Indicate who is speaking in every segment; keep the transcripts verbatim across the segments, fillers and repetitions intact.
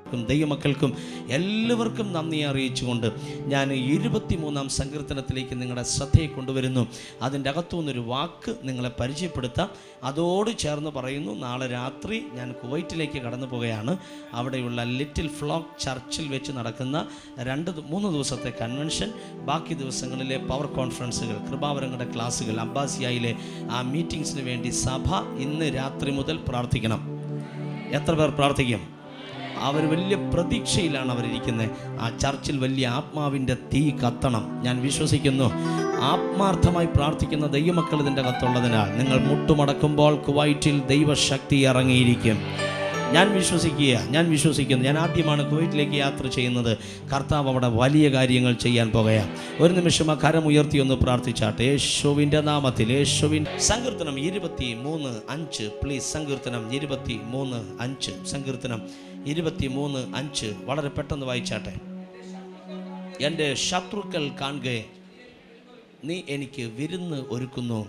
Speaker 1: ദൈവമക്കൾക്കും എല്ലാവർക്കും നന്ദി അറിയിച്ചുകൊണ്ട് ഞാൻ ഇരുപത്തി മൂന്നാം സങ്കീർത്തനത്തിലേക്ക് നിങ്ങളുടെ ശ്രദ്ധയെ കൊണ്ടുവരുന്നു. അതിൻ്റെ അകത്തുനിന്നൊരു വാക്ക് നിങ്ങളെ പരിചയപ്പെടുത്താം. അതോട് ചേർന്ന് പറയുന്നു, നാളെ രാത്രി ഞാൻ കുവൈറ്റിലേക്ക് കടന്നു പോകുകയാണ്. അവിടെയുള്ള ലിറ്റിൽ ഫ്ലോക്ക് ചർച്ചിൽ വെച്ച് നടക്കുന്ന രണ്ട് മൂന്ന് ദിവസത്തെ കൺവെൻഷൻ, ബാക്കി ദിവസങ്ങളിലെ പവർ കോൺഫറൻസുകൾ, കൃപാവരങ്ങളുടെ ക്ലാസ്സുകൾ, അബ്ബാസിയയിലെ ആ മീറ്റിങ്സിന് വേണ്ടി സഭ ഇന്ന് രാത്രി മുതൽ പ്രാർത്ഥിക്കണം. എത്ര പേർ പ്രാർത്ഥിക്കും? അവർ വലിയ പ്രതീക്ഷയിലാണ് അവരിയ്ക്കുന്നത്. ആ ചർച്ചിൽ വലിയ ആത്മാവിൻ്റെ തീ കത്തണം. ഞാൻ വിശ്വസിക്കുന്നു ആത്മാർത്ഥമായി പ്രാർത്ഥിക്കുന്ന ദൈവമക്കൾ ഇതിൻ്റെ അകത്തുള്ളതിനാൽ നിങ്ങൾ മുട്ടുമടക്കുമ്പോൾ കുവൈറ്റിൽ ദൈവശക്തി ഇറങ്ങിയിരിക്കും. ഞാൻ വിശ്വസിക്കുക ഞാൻ വിശ്വസിക്കുന്നു ഞാൻ ആദ്യമാണ് കുവൈറ്റിലേക്ക് യാത്ര ചെയ്യുന്നത്. കർത്താവ് അവിടെ വലിയ കാര്യങ്ങൾ ചെയ്യാൻ പോകുകയാണ്. ഒരു നിമിഷം ആ കരം ഉയർത്തി ഒന്ന് പ്രാർത്ഥിച്ചാട്ടെ. യേശുവിൻ്റെ നാമത്തിൽ. യേശുവിൻ സങ്കീർത്തനം ഇരുപത്തി മൂന്ന് അഞ്ച് പ്ലീസ്. സങ്കീർത്തനം ഇരുപത്തി മൂന്ന് അഞ്ച് സങ്കീർത്തനം ഇരുപത്തി മൂന്ന് അഞ്ച് വളരെ പെട്ടെന്ന് വായിച്ചാട്ടെ. എൻ്റെ ശത്രുക്കൾ കാണുക, നീ എനിക്ക് വിരുന്ന് ഒരുക്കുന്നു.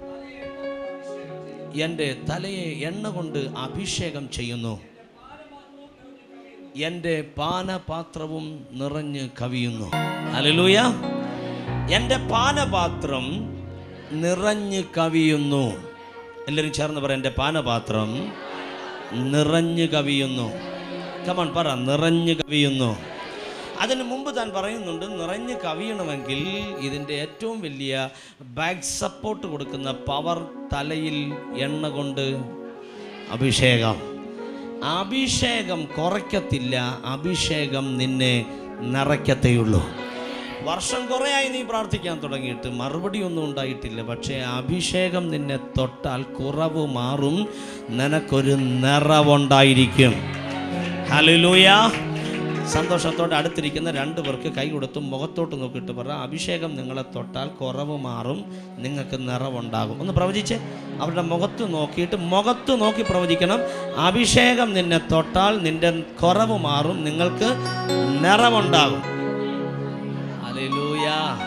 Speaker 1: എൻ്റെ തലയെ എണ്ണ കൊണ്ട് അഭിഷേകം ചെയ്യുന്നു. എൻ്റെ പാനപാത്രവും നിറഞ്ഞ് കവിയുന്നു. ഹല്ലേലൂയ. എൻ്റെ പാനപാത്രം നിറഞ്ഞ് കവിയുന്നു. എല്ലാവരും ചേർന്ന് പറ, എൻ്റെ പാനപാത്രം നിറഞ്ഞ് കവിയുന്നു. കമോൺ പറ, നിറഞ്ഞ് കവിയുന്നു. അതിന് മുമ്പ് താൻ പറയുന്നുണ്ട്, നിറഞ്ഞ് കവിയണമെങ്കിൽ ഇതിൻ്റെ ഏറ്റവും വലിയ ബാക്ക് സപ്പോർട്ട് കൊടുക്കുന്ന പവർ തലയിൽ എണ്ണ കൊണ്ട് അഭിഷേകം. അഭിഷേകം കുറയ്ക്കത്തില്ല, അഭിഷേകം നിന്നെ നിറയ്ക്കത്തേയുള്ളൂ. വർഷം കുറേയായി നീ പ്രാർത്ഥിക്കാൻ തുടങ്ങിയിട്ട് മറുപടി ഒന്നും ഉണ്ടായിട്ടില്ല. പക്ഷേ അഭിഷേകം നിന്നെ തൊട്ടാൽ കുറവ് മാറും, നിനക്കൊരു നിറവുണ്ടായിരിക്കും. ഹല്ലേലൂയ. സന്തോഷത്തോടെ അടുത്തിരിക്കുന്ന രണ്ടു പേർക്ക് കൈ കൊടുത്തും മുഖത്തോട്ട് നോക്കിയിട്ട് പറ, അഭിഷേകം നിങ്ങളെ തൊട്ടാൽ കുറവ് മാറും, നിങ്ങൾക്ക് നിറവുണ്ടാകും. ഒന്ന് പ്രവചിച്ച് അവരുടെ മുഖത്ത് നോക്കിയിട്ട്, മുഖത്ത് നോക്കി പ്രവചിക്കണം. അഭിഷേകം നിന്നെ തൊട്ടാൽ നിന്റെ കുറവ് മാറും, നിങ്ങൾക്ക് നിറവുണ്ടാകും. ഹല്ലേലൂയ.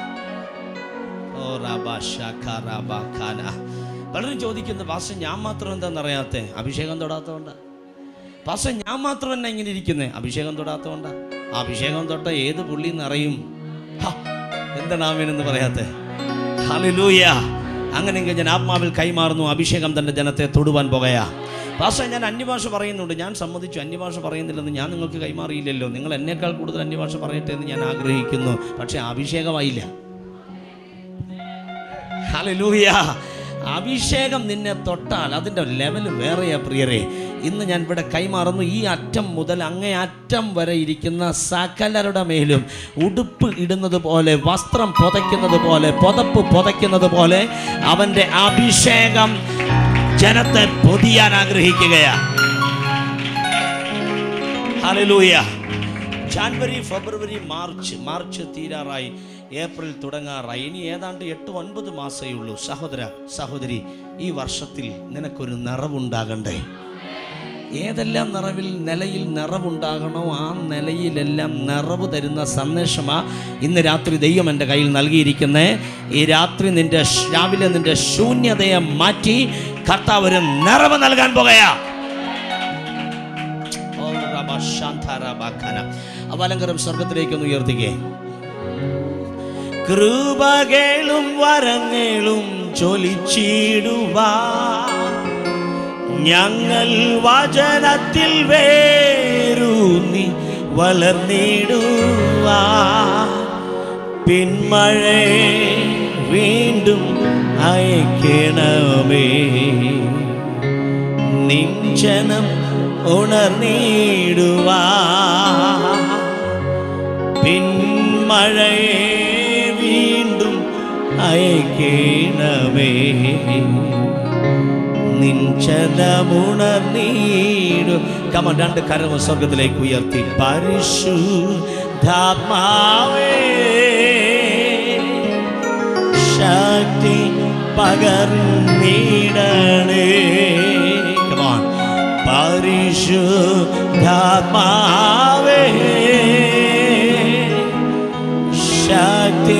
Speaker 1: ഓ റബാ ശഖറബ ഖാന. പലരും ചോദിക്കുന്നു, പാസ്റ്റർ ഞാൻ മാത്രം എന്താണെന്നറിയാത്തേ? അഭിഷേകം തൊടാത്തതുകൊണ്ടാണ്. പാസ്റ്റർ ഞാൻ മാത്രം തന്നെ ഇങ്ങനെ ഇരിക്കുന്നത്? അഭിഷേകം തൊടാത്തതുകൊണ്ടാണ്. അഭിഷേകം തൊട്ട ഏത് പുള്ളി നിറയും? എന്താണ് ആമേനെന്ന് പറയാത്തേ? ഹല്ലേലൂയ. അങ്ങനെയെങ്കിൽ ഞാൻ ആത്മാവിൽ കൈമാറുന്നു. അഭിഷേകം തൻ്റെ ജനത്തെ തൊടുവാൻ പോകുകയാ. പാസ്റ്റർ ഞാൻ അന്യഭാഷ പറയുന്നുണ്ട്. ഞാൻ സമ്മതിച്ചു, അന്യഭാഷ പറയുന്നില്ലെന്ന് ഞാൻ നിങ്ങൾക്ക് കൈമാറിയില്ലല്ലോ. നിങ്ങൾ എന്നേക്കാൾ കൂടുതൽ അന്യഭാഷ പറയട്ടെ എന്ന് ഞാൻ ആഗ്രഹിക്കുന്നു. പക്ഷെ അഭിഷേകമായില്ല. ഹല്ലേലൂയ. അഭിഷേകം നിന്നെ തൊട്ടാൽ അതിൻ്റെ ലെവൽ വേറെയാ പ്രിയരെ. ഇന്ന് ഞാൻ ഇവിടെ കൈമാറുന്നു. ഈ അറ്റം മുതൽ അങ്ങേ അറ്റം വരെ ഇരിക്കുന്ന സകലരുടെ മേലും ഉടുപ്പ് ഇടുന്നത് പോലെ, വസ്ത്രം പുതയ്ക്കുന്നത് പോലെ, പുതപ്പ് പുതയ്ക്കുന്നത് പോലെ അവൻ്റെ അഭിഷേകം ജനത്തെ പൊതിയാൻ ആഗ്രഹിക്കുകയാണ്. Hallelujah. January, February, March March തീരാറായി, ഏപ്രിൽ തുടങ്ങാറായി. ഇനി ഏതാണ്ട് എട്ട് ഒൻപത് മാസമേ ഉള്ളൂ. സഹോദര സഹോദരി, ഈ വർഷത്തിൽ നിനക്കൊരു നിറവുണ്ടാകണ്ടേ? ഏതെല്ലാം നിറവിൽ നിലയിൽ നിറവുണ്ടാകണോ ആ നിലയിലെല്ലാം നിറവ് തരുന്ന സന്ദേശമാണ് ഇന്ന് രാത്രി ദൈവം എൻ്റെ കയ്യിൽ നൽകിയിരിക്കുന്നത്. ഈ രാത്രി നിന്റെ രാവിലെ നിന്റെ ശൂന്യതയെ മാറ്റി കർത്താവ് ഒരു നിറവ് നൽകാൻ പോകുകയാ. അവലങ്കരം സ്വർഗത്തിലേക്കൊന്ന് ഉയർത്തിക്കേ. കൃപകളും വരങ്ങളും ചൊലിച്ചിടുവാ, ഞങ്ങൾ വചനത്തിൽ വേരൂന്നി വളർന്നിടുവാ. പിന്മഴ വീണ്ടും അയക്കണമേ, നിഞ്ചനം ഉണർന്നിടുവാ. പിന്മഴയെ വീണ്ടും അയക്കണമേ, നിഞ്ചനമുണർന്നിടും. കമൻ, രണ്ട് കരവും സ്വർഗത്തിലേക്ക് ഉയർത്തി. പരിശുദ്ധാത്മാവേ ശക്തി പകർന്നിടണേ. കമോൺ. പരിശുദ്ധാത്മാവേ ശക്തി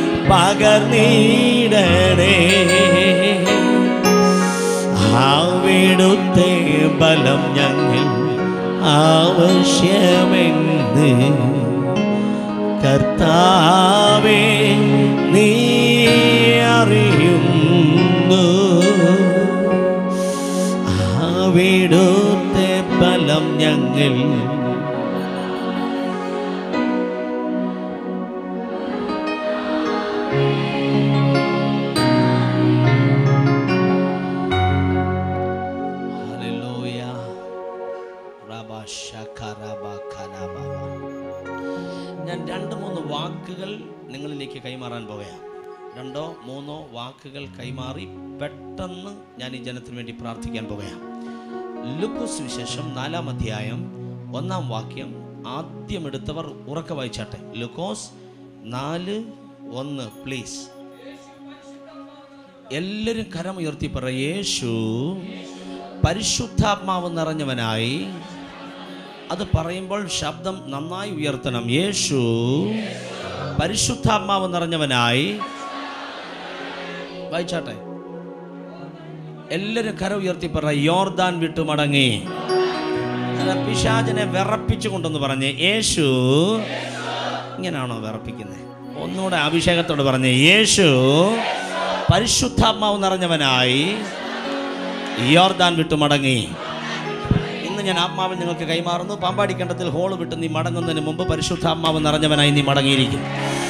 Speaker 1: പകർന്നിടണേ. അവിടുത്തെ ബലം ഞങ്ങൾ ആവശ്യമെന്ന് കർത്താവേ നീ അറിയുന്നു. അവിടുത്തെ ബലം ഞങ്ങൾ ഞാൻ രണ്ട് മൂന്ന് വാക്കുകൾ നിങ്ങളിലേക്ക് കൈമാറാൻ പോവുകയാണ്. രണ്ടോ മൂന്നോ വാക്കുകൾ കൈമാറി പെട്ടെന്ന് ഞാൻ ഈ ജനത്തിന് വേണ്ടി പ്രാർത്ഥിക്കാൻ പോവുകയാണ്. ലൂക്കോസ് സുവിശേഷം നാലാം അധ്യായം ഒന്നാം വാക്യം ആദ്യം എടുത്തവർ ഉറക്കെ വായിച്ചാട്ടെ. ലൂക്കോസ് നാല് ഒന്ന് പ്ലീസ്. എല്ലാവരും കരമുയർത്തി പറ. യേശു പരിശുദ്ധാത്മാവ് നിറഞ്ഞവനായി. അത് പറയുമ്പോൾ ശബ്ദം നന്നായി ഉയർത്തണം. യേശു പരിശുദ്ധാത്മാവ് നിറഞ്ഞവനായി. വായിച്ചാട്ടെ. എല്ലാവരും കര ഉയർത്തി പറ. യോർദാൻ വിട്ടു മടങ്ങി. പിശാചിനെ വിറപ്പിച്ചു കൊണ്ടെന്ന് പറഞ്ഞ് യേശു ഇങ്ങനെയാണോ വിറപ്പിക്കുന്നത്? ഒന്നുകൂടെ അഭിഷേകത്തോട് പറഞ്ഞ് യേശു പരിശുദ്ധാത്മാവ് നിറഞ്ഞവനായി യോർദാൻ വിട്ടു മടങ്ങി. ഇന്ന് ഞാൻ ആത്മാവിൽ നിങ്ങൾക്ക് കൈമാറുന്നു. പാമ്പാടി കണ്ടത്തിൽ ഹോള് വിട്ട് നീ മടങ്ങുന്നതിന് മുമ്പ് പരിശുദ്ധാത്മാവ് നിറഞ്ഞവനായി നീ മടങ്ങിയിരിക്കും.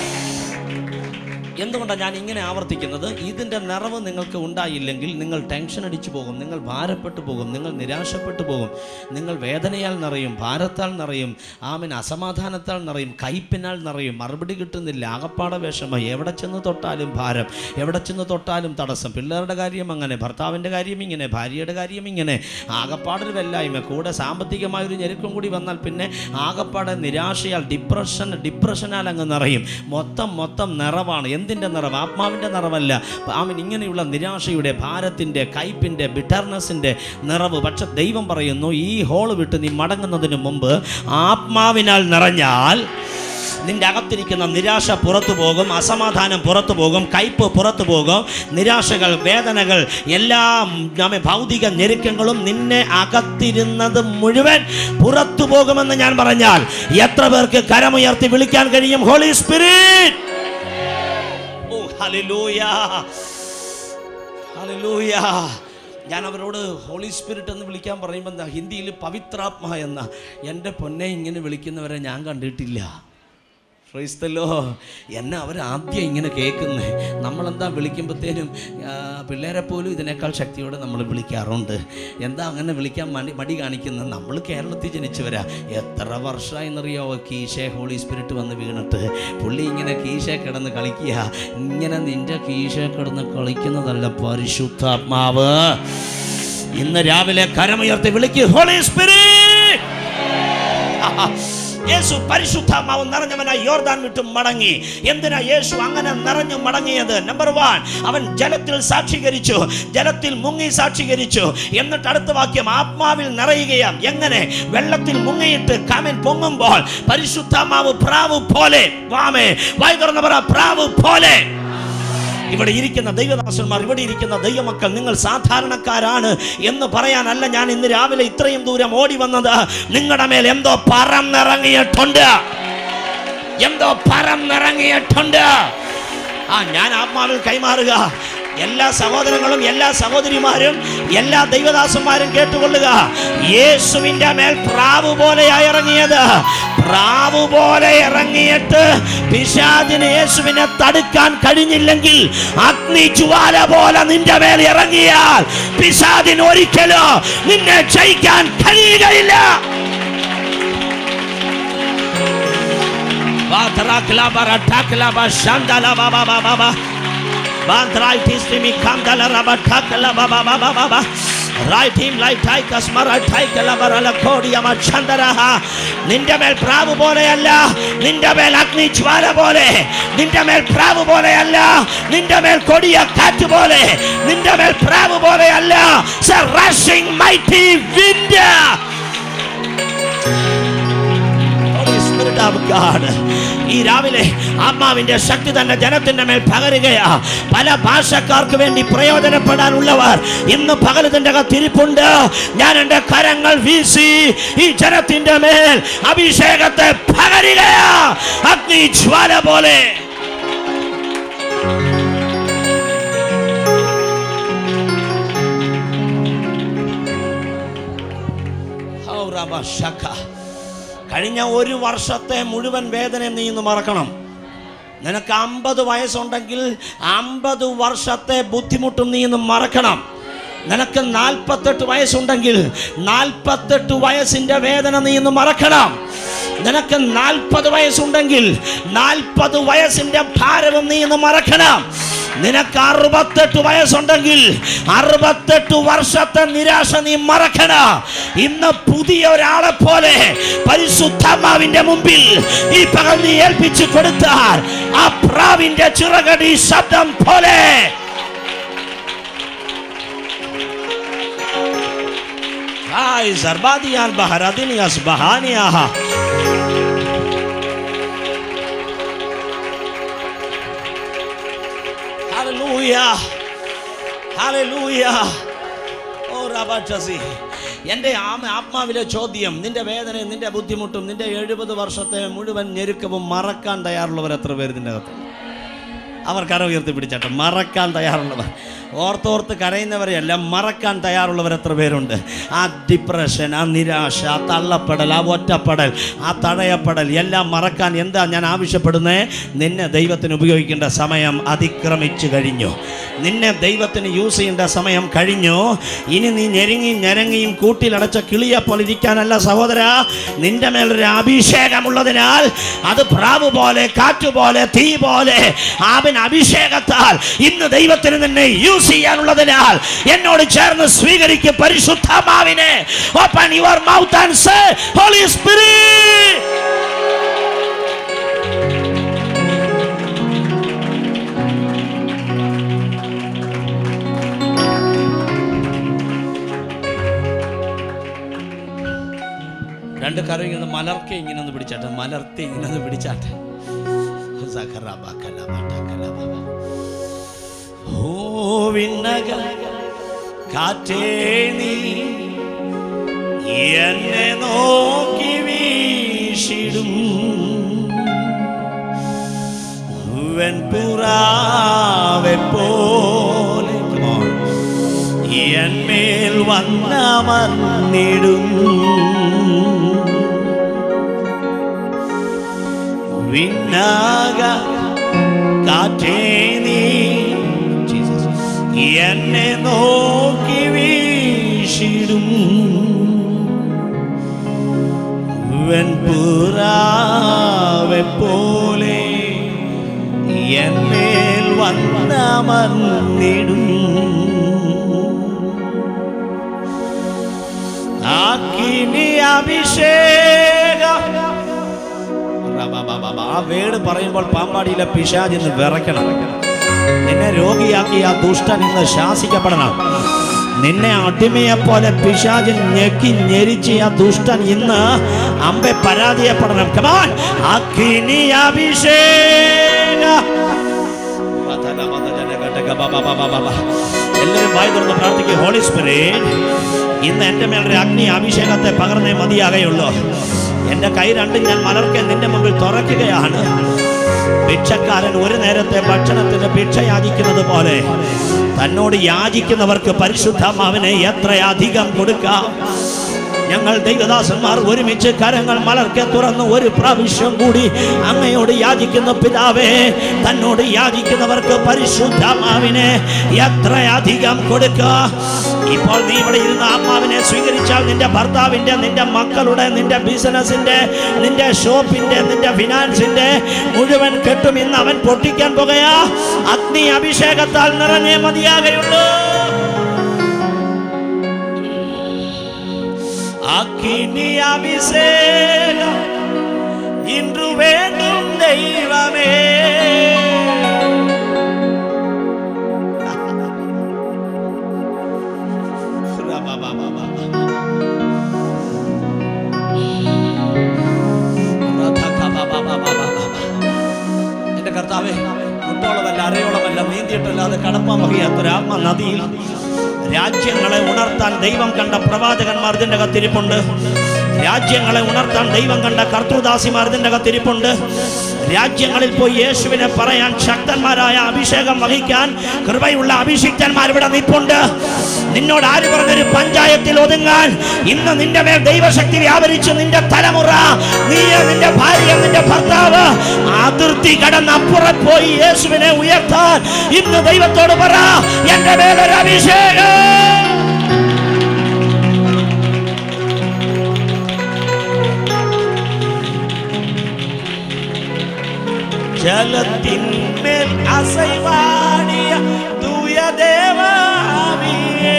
Speaker 1: എന്തുകൊണ്ടാണ് ഞാൻ ഇങ്ങനെ ആവർത്തിക്കുന്നത്? ഇതിൻ്റെ നിറവ് നിങ്ങൾക്ക് ഉണ്ടായില്ലെങ്കിൽ നിങ്ങൾ ടെൻഷൻ അടിച്ചു പോകും, നിങ്ങൾ ഭാരപ്പെട്ടു പോകും, നിങ്ങൾ നിരാശപ്പെട്ടു പോകും, നിങ്ങൾ വേദനയാൽ നിറയും, ഭാരത്താൽ നിറയും, ആമൻ അസമാധാനത്താൽ നിറയും, കയ്പിനാൽ നിറയും. മറുപടി കിട്ടുന്നില്ല, ആകപ്പാട വിഷമം, എവിടെ ചെന്ന് തൊട്ടാലും ഭാരം, എവിടെ ചെന്ന് തൊട്ടാലും തടസ്സം. പിള്ളേരുടെ കാര്യം അങ്ങനെ, ഭർത്താവിൻ്റെ കാര്യം ഇങ്ങനെ, ഭാര്യയുടെ കാര്യം ഇങ്ങനെ, ആകപ്പാടൊരു വെല്ലായ്മ, കൂടെ സാമ്പത്തികമായൊരു ഞെരുക്കം കൂടി വന്നാൽ പിന്നെ ആകപ്പാടെ നിരാശയാൽ ഡിപ്രഷൻ ഡിപ്രഷനാൽ അങ്ങ് നിറയും. മൊത്തം മൊത്തം നിറവാണ്. എന്തിൻ്റെ നിറവ്? ആത്മാവിൻ്റെ നിറവല്ല. ആമൻ ഇങ്ങനെയുള്ള നിരാശയുടെ, ഭാരത്തിൻ്റെ, കയ്പിൻ്റെ, ബിറ്റർനെസ്സിൻ്റെ നിറവ്. പക്ഷെ ദൈവം പറയുന്നു ഈ ഹോള് വിട്ട് നീ മടങ്ങുന്നതിന് മുമ്പ് ആത്മാവിനാൽ നിറഞ്ഞാൽ നിന്റെ അകത്തിരിക്കുന്ന നിരാശ പുറത്തു പോകും, അസമാധാനം പുറത്തു പോകും, കയ്പ് പുറത്തു പോകും, നിരാശകൾ, വേദനകൾ, എല്ലാം നമ്മെ ഭൗതിക ഞെരുക്കങ്ങളും നിന്നെ അകത്തിരുന്നത് മുഴുവൻ പുറത്തു പോകുമെന്ന് ഞാൻ പറഞ്ഞാൽ എത്ര പേർക്ക് കരമുയർത്തി വിളിക്കാൻ കഴിയും? Holy spirit. ഓ ഹല്ലേലൂയ, ഹല്ലേലൂയ. ഞാൻ അവരോട് ഹോളി സ്പിരിറ്റ് എന്ന് വിളിക്കാൻ പറയുമ്പോൾ എന്താ ഹിന്ദിയിൽ പവിത്രാത്മ എന്ന, എൻ്റെ പൊന്നെ ഇങ്ങനെ വിളിക്കുന്നവരെ ഞാൻ കണ്ടിട്ടില്ല. ക്രൈസ്തലോ, എന്നെ അവരാദ്യം ഇങ്ങനെ കേൾക്കുന്നേ. നമ്മളെന്താ വിളിക്കുമ്പോഴത്തേനും പിള്ളേരെ പോലും ഇതിനേക്കാൾ ശക്തിയോടെ നമ്മൾ വിളിക്കാറുണ്ട്. എന്താ അങ്ങനെ വിളിക്കാൻ മടി മടി കാണിക്കുന്നത്? നമ്മൾ കേരളത്തിൽ ജനിച്ചവരാ. എത്ര വർഷമായെന്നറിയോ കീശേ ഹോളി സ്പിരിറ്റ് വന്ന് വീണിട്ട്. പുള്ളി ഇങ്ങനെ കീശേ കിടന്ന് കളിക്കുക. ഇങ്ങനെ നിൻ്റെ കീശേ കിടന്ന് കളിക്കുന്നതല്ല പരിശുദ്ധാത്മാവ്. ഇന്ന് രാവിലെ കരമുയർത്തി വിളിക്ക്, ഹോളി സ്പിരിറ്റ്. യേശു പരിശുദ്ധാത്മാവ് നിറഞ്ഞവനായി യോർദാൻ വിട്ട് മടങ്ങി. എന്തിനാ യേശു അങ്ങനെ നിറഞ്ഞു മടങ്ങിയത്? നമ്പർ വൺ, അവൻ ജലത്തിൽ സാക്ഷീകരിച്ചു, ജലത്തിൽ മുങ്ങി സാക്ഷീകരിച്ചു. എന്നിട്ട് അടുത്ത വാക്യം ആത്മാവിൽ നിറയുകയാണ്. എങ്ങനെ? വെള്ളത്തിൽ മുങ്ങിയിട്ട് കാമൻ പൊങ്ങുമ്പോൾ പരിശുദ്ധാത്മാവ് പ്രാവ് പോലെ, വാമേ വായി തുറന്ന് പറ, പ്രാവ് പോലെ. ഇവിടെ ഇരിക്കുന്ന ദൈവദാസന്മാർ, ഇവിടെ ഇരിക്കുന്ന ദൈവമക്കൾ, നിങ്ങൾ സാധാരണക്കാരാണ് എന്ന് പറയാനല്ല ഞാൻ ഇന്ന് രാവിലെ ഇത്രയും ദൂരം ഓടി വന്നത്. നിങ്ങളുടെ മേൽ എന്തോ പറന്നിറങ്ങിയിട്ടുണ്ട്, എന്തോ പറന്നിറങ്ങിയിട്ടുണ്ട്. ആ ഞാൻ ആത്മാവിൽ കൈമാറുക. എല്ലാ സഹോദരങ്ങളും എല്ലാ സഹോദരിമാരും എല്ലാ ദൈവദാസന്മാരും കേട്ടുകൊള്ളുക. യേശുവിന്റെ മേൽ പ്രാവ് പോലെയായി ഇറങ്ങിയത്. പ്രാവ് പോലെ ഇറങ്ങിയിട്ട് പിശാചിന് യേശുവിനെ തടുക്കാൻ കഴിഞ്ഞില്ലെങ്കിൽ അഗ്നി ജ്വാല പോലെ നിന്റെ മേൽ ഇറങ്ങിയാൽ പിശാചിന് ഒരിക്കലും നിന്നെ ജയിക്കാൻ കഴിയുകയില്ല. നിന്റെ മേൽ പ്രാവ് പോലെയല്ല, നിന്റെ മേൽ അഗ്നി ജ്വാല പോലെ. നിന്റെ മേൽ പ്രാവ് പോലെയല്ല, നിന്റെ മേൽ കൊടിയ കാറ്റ് പോലെ. നിന്റെ മേൽ പ്രാവ് പോലെയല്ല, rushing mighty wind. Holy Spirit of God, ഈ രാവിലെ ആത്മാവിന്റെ ശക്തി തന്നെ ജനത്തിന്റെ മേൽ പകരുകയാ. പല ഭാഷക്കാർക്ക് വേണ്ടി പ്രയോജനപ്പെടാനുള്ളവർ ഇന്ന് പകലത്തിന്റെ അകത്തിരിപ്പുണ്ട്. ഞാൻ എൻ്റെ കരങ്ങൾ വീശി ഈ ജനത്തിന്റെ മേൽ അഭിഷേകത്തെ പകരുകയാ, അഗ്നി ജ്വാല പോലെ. കഴിഞ്ഞ ഒരു വർഷത്തെ മുഴുവൻ വേദന നീ ഇന്ന് മറക്കണം. നിനക്ക് അമ്പത് വയസ്സുണ്ടെങ്കിൽ അമ്പത് വർഷത്തെ ബുദ്ധിമുട്ടും നീ ഇന്ന് മറക്കണം. നിനക്ക് നാൽപ്പത്തെട്ട് വയസ്സുണ്ടെങ്കിൽ നാൽപ്പത്തെട്ട് വയസ്സിന്റെ വേദന നീ ഇന്ന് മറക്കണം. നിനക്ക് നാൽപ്പത് വയസ്സുണ്ടെങ്കിൽ നാൽപ്പത് വയസ്സിന്റെ ഭാരവും നീ ഇന്ന് മറക്കണം. നിനക്ക് അറുപത്തെട്ട് വയസ്സുണ്ടെങ്കിൽ അറുപത്തെട്ട് വർഷത്തെ നിരാശ നീ മറക്കണം. ഇന്ന് പുതിയ ഒരാളെ പോലെ പരിശുദ്ധാത്മാവിന്റെ മുമ്പിൽ ഈ പകൽ നീ ഏൽപ്പിച്ചു കൊടുത്താൽ ആ പ്രാവിന്റെ ചിറകടി ശബ്ദം പോലെ Hallelujah. Hallelujah. Oh Rabachazi. എൻ്റെ ആത്മാവിലെ ചോദ്യം, നിന്റെ വേദനയും നിന്റെ ബുദ്ധിമുട്ടും നിന്റെ എഴുപത് വർഷത്തെ മുഴുവൻ ഞെരുക്കവും മറക്കാൻ തയ്യാറുള്ളവർ എത്ര പേര് നിന്റെ അകത്ത്? അവർ കര ഉയർത്തി പിടിച്ചാട്ടെ. മറക്കാൻ തയ്യാറുള്ളവർ, ഓർത്തോർത്ത് കരയുന്നവരെയല്ല, മറക്കാൻ തയ്യാറുള്ളവർ എത്ര പേരുണ്ട്? ആ ഡിപ്രഷൻ, ആ നിരാശ, ആ തള്ളപ്പെടൽ, ആ ഒറ്റപ്പെടൽ, ആ തടയപ്പെടൽ എല്ലാം മറക്കാൻ എന്താ ഞാൻ ആവശ്യപ്പെടുന്നത്? നിന്നെ ദൈവത്തിന് ഉപയോഗിക്കേണ്ട സമയം അതിക്രമിച്ചു കഴിഞ്ഞു. നിന്നെ ദൈവത്തിന് യൂസ് ചെയ്യേണ്ട സമയം കഴിഞ്ഞു. ഇനി നീ ഞെരുങ്ങിയും ഞരങ്ങിയും കൂട്ടിലടച്ച കിളിയെപ്പോലെ ഇരിക്കാനല്ല സഹോദര. നിന്റെ മേലൊരു അഭിഷേകമുള്ളതിനാൽ അത് പ്രാവ് പോലെ, കാറ്റുപോലെ, തീ പോലെ അവൻ അഭിഷേകത്താൽ ഇന്ന് ദൈവത്തിന് നിന്നെ യൂസ് ചെയ്യാനുള്ളതിനാൽ എന്നോട് ചേർന്ന് സ്വീകരിക്കും പരിശുദ്ധാത്മാവിനെ. Open your mouth and say holy spirit. രണ്ട് കരം ഇങ്ങനെ മലർക്കെ ഇങ്ങനെ ഒന്ന് പിടിച്ചാട്ടെ, മലർത്തി ഇങ്ങനെ ഒന്ന് പിടിച്ചാട്ടെ. കാറ്റേ നീ എന്നെ നോക്കി വീശിടും വെൺപുറാവെ പോലെ എന്മേൽ വന്നമർന്നിടും വിണ്ണാക കാറ്റേ നീ എന്നെ നോക്കി വീശിടും വെൺപുറാവെ പോലെ എന്മേൽ വന്നമർന്നിടും അഗ്നി അഭിഷേകം. ആ വേട് പറയുമ്പോൾ പാമ്പാടിയിലെ പിശാച് ഇന്ന് വിറയ്ക്കണം. നിന്നെ രോഗിയാക്കി ആ ദുഷ്ടൻ ഇന്ന് ശാസിക്കപ്പെടണം. നിന്നെ അടിമയെ പോലെ പിശാച് ഞെക്കി ഞെരിച്ച് ആ ദുഷ്ടൻ ഇന്ന് അമ്പെ പരാജയപ്പെടണം. കമാൻ അഗ്നി അഭിഷേകം. എല്ലാവരും വായി തുറന്ന് പ്രാർത്ഥിക്കുക. ഹോളി സ്പിരിറ്റ്, ഇന്ന് എൻ്റെ മേലൊരു അഗ്നി അഭിഷേകത്തെ പകർന്നേ മതിയാകെയുള്ളൂ. എൻ്റെ കൈ രണ്ടും ഞാൻ മലർക്കെ നിന്റെ മുമ്പിൽ തുറക്കുകയാണ്. ഭിക്ഷക്കാരൻ ഒരു നേരത്തെ ഭക്ഷണത്തിന് ഭിക്ഷ യാചിക്കുന്നത് പോലെ തന്നോട് യാചിക്കുന്നവർക്ക് പരിശുദ്ധാത്മാവിനെ എത്രയധികം കൊടുക്കാം. ഞങ്ങൾ ദൈവദാസന്മാർ ഒരുമിച്ച് കരങ്ങൾ മലർക്കെ തുറന്ന് ഒരു പ്രാവശ്യം കൂടി അങ്ങയോട് യാചിക്കുന്ന പിതാവേ, തന്നോട് യാചിക്കുന്നവർക്ക് പരിശുദ്ധാത്മാവിനെ എത്രയധികം കൊടുക്കുക. ഇപ്പോൾ നീ ഇവിടെ ഇരുന്ന ആത്മാവിനെ സ്വീകരിച്ചാൽ നിന്റെ ഭർത്താവിൻ്റെ, നിന്റെ മക്കളുടെ, നിന്റെ ബിസിനസിന്റെ, നിന്റെ ഷോപ്പിന്റെ, നിന്റെ ഫിനാൻസിന്റെ മുഴുവൻ കെട്ടും ഇന്ന് അവൻ പൊട്ടിക്കാൻ പോകുകയാ. അഗ്നി അഭിഷേകത്താൽ നിറഞ്ഞേ മതിയാകെയുള്ളൂ. അഗ്നി അഭിഷേകം ഇன்று വേണ്ടും ദൈവമേ. നീന്തിയിട്ടല്ലാതെ കടപ്പാൻ വകയാത്തൊരാത്മ നദിയിൽ രാജ്യങ്ങളെ ഉണർത്താൻ ദൈവം കണ്ട പ്രവാചകന്മാർ ഇതിൻ്റെ കത്തിരിപ്പുണ്ട്. രാജ്യങ്ങളെ ഉണർത്താൻ ദൈവം കണ്ട കർത്തൃദാസിമാർ ഇതിൻ്റെ കത്തിരിപ്പുണ്ട്. രാജ്യങ്ങളിൽ പോയി യേശുവിനെ പറയാൻ ശക്തന്മാരായ അഭിഷേകം വഹിക്കാൻ കൃപയുള്ള അഭിഷിക്തന്മാർ ഇവിടെ നിൽപ്പുണ്ട്. നിന്നോട് ആര് പറഞ്ഞൊരു പഞ്ചായത്തിൽ ഒതുങ്ങാൻ? ഇന്ന് നിന്റെ മേൽ ദൈവശക്തി വ്യാപരിച്ചു. നിന്റെ തലമുറ, നീ, നിന്റെ ഭാര്യ, നിന്റെ ഭർത്താവ് അതിർത്തി കടന്നപ്പുറം പോയി യേശുവിനെ ഉയർത്താൻ ഇന്ന് ദൈവത്തോട് പറ, എന്റെ മേലൊരു അഭിഷേകം. ജലത്തിന്മേൽ അസൈവാടിയ തൂയ ദേവാവിയേ,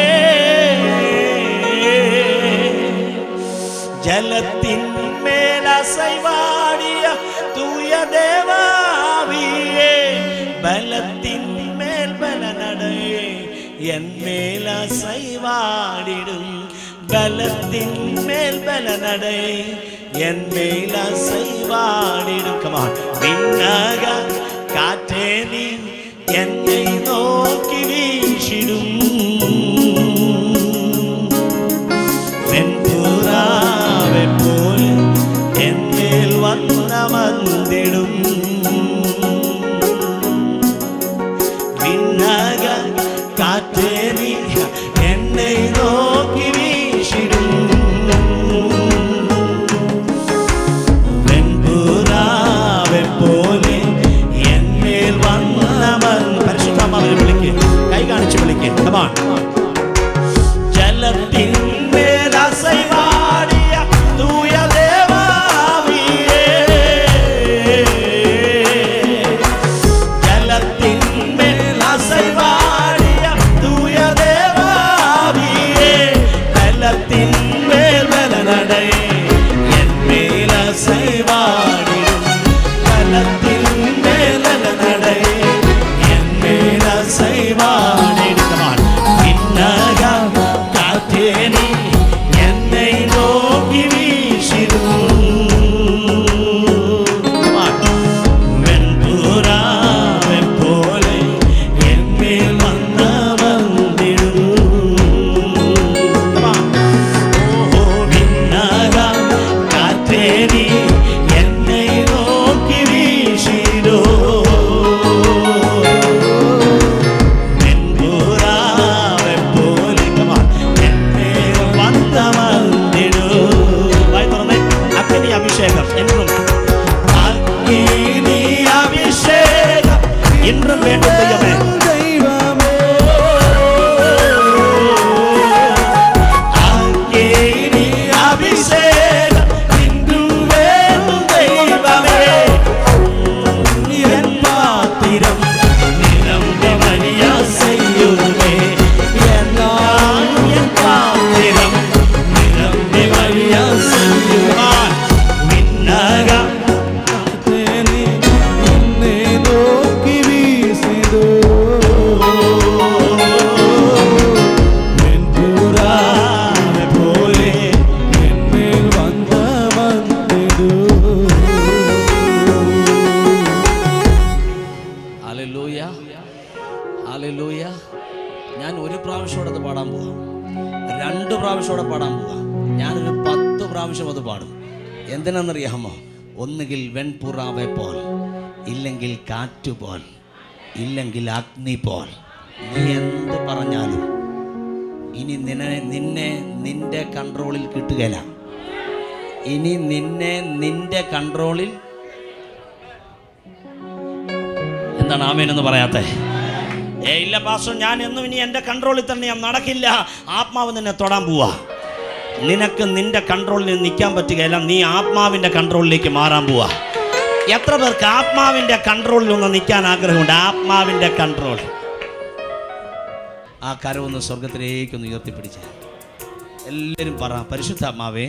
Speaker 1: ജലത്തിന്മേൽ അസൈവാടിയ തൂയ ദേവാവിയേ, ബലത്തിന്മേൽ ബലനടയേ എന്മേൽ അസൈവാടിടും, ബലത്തിന്മേൽ ബലനടയേ എന്മേൽ അസൈവാടിടും. കമാൻ വിണ്ണക കാറ്റേ നീ എന്നെ നോക്കി വീശിടും, വെൺപുറാവെ പോലെ എന്മേൽ വന്നമർന്നിടും, വിണ്ണക കാറ്റേ നീ എന്നെ നോക്കി വീശിടും, പോലെ എന്മേൽ വന്നവൻ. പരിശുദ്ധാത്മാവിനെ വിളിക്ക്, കൈ കാണിച്ച് വിളിക്ക്. കമാൺ. ജലത്തിന്മേൽ അസൈവാടിയ തൂയ ദേവാവിയേ, ജലത്തിന്മേൽ അസൈവാടിയ തൂയ ദേവാവിയേ, ബലത്തിന്മേൽ ബലനടയേ എന്മേൽ അസൈവാടി, ഞാൻ ഒരു പ്രാവശ്യം അത് പാടാൻ പോവാം, രണ്ട് പ്രാവശ്യം പാടാൻ പോവാം. ഞാനൊരു പത്ത് പ്രാവശ്യം അത് പാടും. എന്തിനാണെന്നറിയാമോ? ഒന്നുകിൽ വെൺപുറാവെ പോൽ, ഇല്ലെങ്കിൽ കാറ്റുപോൽ, ഇല്ലെങ്കിൽ അഗ്നി പോൽ. നീ എന്ത് പറഞ്ഞാലും ഇനി നിന്നെ നിന്നെ നിന്റെ കൺട്രോളിൽ കിട്ടുകയില്ല. ഇനി നിന്നെ നിന്റെ കൺട്രോളിൽ. എന്താണ് ആമേനെന്ന് പറയാത്തെ? ഏ ഇല്ല പാസ്റ്റർ, ഞാൻ എന്നും ഇനി എൻ്റെ കൺട്രോളിൽ തന്നെ ഞാൻ നടക്കില്ല. ആത്മാവ് നിന്നെ തൊടാൻ പോവാ. നിനക്ക് നിന്റെ കൺട്രോളിൽ നിൽക്കാൻ പറ്റുകയില്ല. നീ ആത്മാവിൻ്റെ കൺട്രോളിലേക്ക് മാറാൻ പോവാ. എത്ര പേർക്ക് ആത്മാവിൻ്റെ കൺട്രോളിൽ ഒന്ന് നിൽക്കാൻ ആഗ്രഹമുണ്ട്? ആത്മാവിൻ്റെ കൺട്രോൾ. ആ കരവൊന്ന് സ്വർഗത്തിലേക്കൊന്ന് ഉയർത്തിപ്പിടിച്ച് എല്ലാവരും പറ, പരിശുദ്ധാത്മാവേ,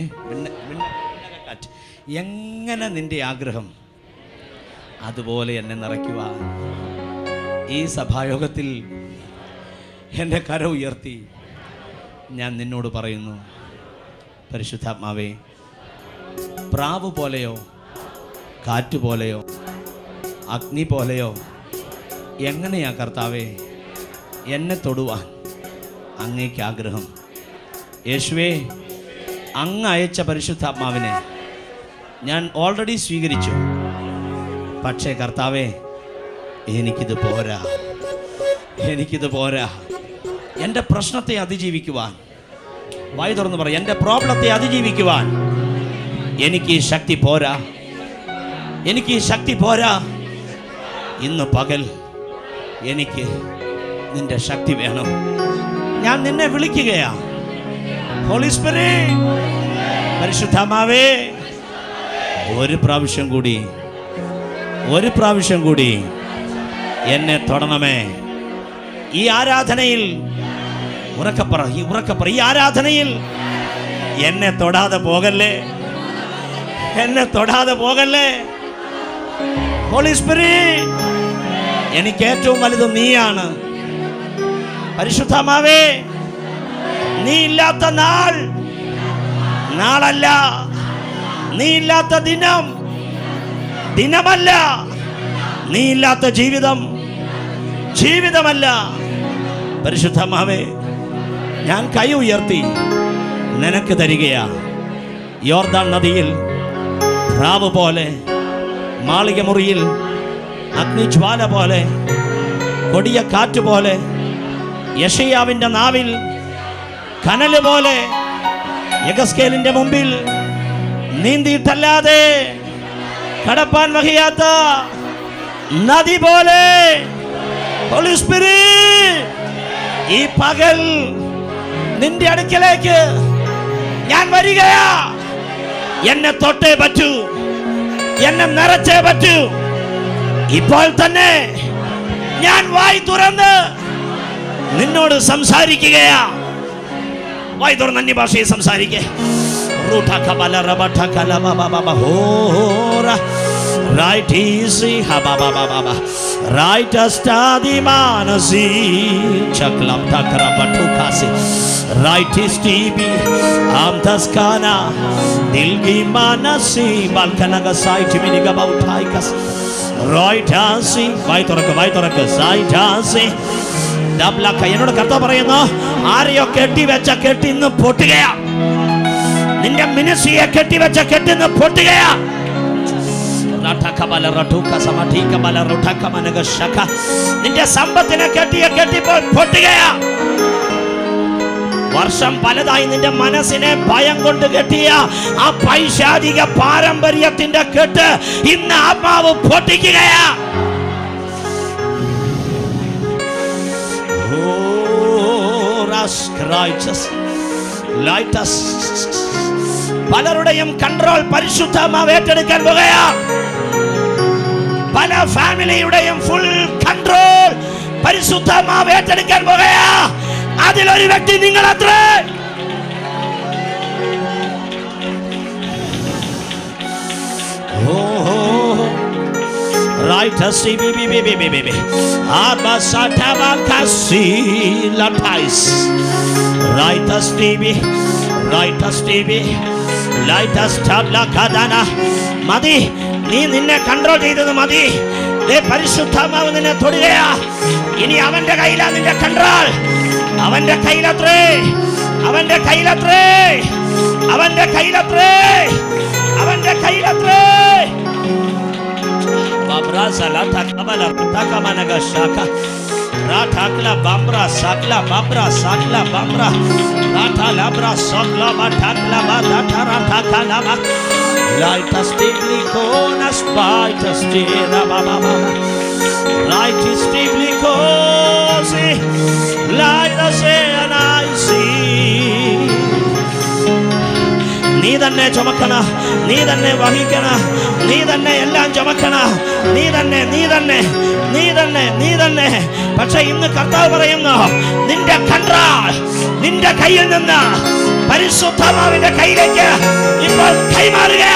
Speaker 1: എങ്ങനെ നിന്റെ ആഗ്രഹം അതുപോലെ എന്നെ നിറയ്ക്കുക. ഈ സഭായോഗത്തിൽ എൻ്റെ കര ഉയർത്തി ഞാൻ നിന്നോട് പറയുന്നു, പരിശുദ്ധാത്മാവേ, പ്രാവ് പോലെയോ കാറ്റ് പോലെയോ അഗ്നി പോലെയോ എങ്ങനെയാ കർത്താവേ എന്നെ തൊടുവാൻ അങ്ങേക്ക് ആഗ്രഹം? യേശുവേ, അങ്ങ് അയച്ച പരിശുദ്ധാത്മാവിനെ ഞാൻ ഓൾറെഡി സ്വീകരിച്ചു. പക്ഷേ കർത്താവേ, എനിക്കിത് പോരാ, എനിക്കിത് പോരാ. എൻ്റെ പ്രശ്നത്തെ അതിജീവിക്കുവാൻ, വായ് തുറന്ന് പറ, എൻ്റെ പ്രോബ്ലത്തെ അതിജീവിക്കുവാൻ എനിക്ക് ഈ ശക്തി പോരാ, എനിക്ക് ഈ ശക്തി പോരാ. ഇന്ന് പകൽ എനിക്ക് നിന്റെ ശക്തി വേണം. ഞാൻ നിന്നെ വിളിക്കുകയാ. ഹോളി സ്പിരിറ്റ്, പരിശുദ്ധാത്മാവേ, ഒരു പ്രാവശ്യം കൂടി, ഒരു പ്രാവശ്യം കൂടി എന്നെ തൊടണമേ. ഈ ആരാധനയിൽ ഉറക്കപ്പറ, ഈ ഉറക്കപ്പറ, ഈ ആരാധനയിൽ എന്നെ തൊടാതെ പോകല്ലേ, എന്നെ തൊടാതെ പോകല്ലേ. ഹോളി സ്പിരിറ്റ്, എനിക്ക് ഏറ്റവും വലുത് നീയാണ്. പരിശുദ്ധാത്മാവേ, നീ ഇല്ലാത്ത നാൾ നാളല്ല, നീ ഇല്ലാത്ത ദിനം ദിനമല്ല, നീ ഇല്ലാത്ത ജീവിതം ജീവിതമല്ല. പരിശുദ്ധാത്മാവേ, ഞാൻ കൈ ഉയർത്തി നിനക്ക് തരികയാ. യോർദാൻ നദിയിൽ പ്രാവ് പോലെ, മാളിക മുറിയിൽ അഗ്നിജ്വാല പോലെ, കൊടിയ കാറ്റ് പോലെ, യെശയ്യാവിന്റെ നാവിൽ കനല് പോലെ, യെഗസ്കേലിന്റെ മുമ്പിൽ നീന്തിയിട്ടല്ലാതെ കടപ്പാൻ വകയാത്ത നദി പോലെ. ഹോളി സ്പിരിറ്റ്, ഈ പകൽ നിന്റെ അടുക്കലേക്ക് ഞാൻ വരികയാ. എന്നെ തൊട്ടേ പറ്റൂ, എന്നെ നിറച്ചേ പറ്റൂ. ഇപ്പോൾ തന്നെ ഞാൻ വായി തുറന്ന് നിന്നോട് സംസാരിക്കുകയാ. വായി തുറന്ന് അന്യഭാഷയിൽ സംസാരിക്കേ. Right easy, ha ba ba ba ba ba. Right astadi manasi, chaklam takra batukasi. Right istibi, amtaskana, dilgi manasi, balkanaga site miniga bautaikas. Right asi, vai toraka vai toraka site asi. Dabla kayenoda kartha parayunnu, ആരെയോ കെട്ടി വെച്ച കെട്ടി ഇന്ന് പൊട്ടുകയാ. നിന്റെ മിനിസ്ട്രിയെ കെട്ടി വെച്ച കെട്ടി ഇന്ന് പൊട്ടുകയാ. നിന്റെ സമ്പത്തിനെ കെട്ടിയ കെട്ടിപ്പോൾ പൊട്ടുകയാ. വർഷം പലതായി നിന്റെ മനസ്സിനെ ഭയം കൊണ്ട് കെട്ടിയ ആ പൈശാചിക പാരമ്പര്യത്തിന്റെ കെട്ട് ഇന്ന് ആത്മാവ് പൊട്ടിക്കുകയാ. പലരുടെയും കൺട്രോൾ പരിശുദ്ധമാവ് ഏറ്റെടുക്കാൻ പോകുകയാ. പല ഫാമിലിയുടെയും ഫുൾ കൺട്രോൾ പരിശുദ്ധമാവ് ഏറ്റെടുക്കാൻ പോകുകയാ. അതിലൊരു വ്യക്തി നിങ്ങളത്രേ. Right as C B B B B B B Abasatava Kasi Latais Right as T V Right as T V Light as Tabla Kadana Madi നീ നിന്നെ കൺട്രോൾ ചെയ്തത് മതി. പരിശുദ്ധാത്മാവ് നിന്നെ തൊടുകയാ. ഇനി അവന്റെ കയ്യിലാ നിന്റെ കൺട്രോൾ. അവന്റെ കയ്യിലത്രേ, അവന്റെ കയ്യിലത്രേ, അവന്റെ കയ്യിലത്രേ, അവന്റെ കയ്യിലത്രേ. Ratakla bambra sakla bambra sakla bambra rata labra sakla batakla batara takala ba light as stably konas light as stira baba baba light is stably kosi light as and I see. നീ തന്നെ ചുമക്കണ, നീ തന്നെ വഹിക്കണ, നീ തന്നെ എല്ലാം ചുമക്കണ, നീ തന്നെ നീ തന്നെ നീ തന്നെ നീ തന്നെ. പക്ഷെ ഇന്ന് കർത്താവ് പറയുന്നു, നിന്റെ കൺട്രോൾ നിന്റെ കയ്യിൽ നിന്ന് പരിശുദ്ധാത്മാവിന്റെ കയ്യിലേക്ക് ഇപ്പോൾ കൈമാറുക.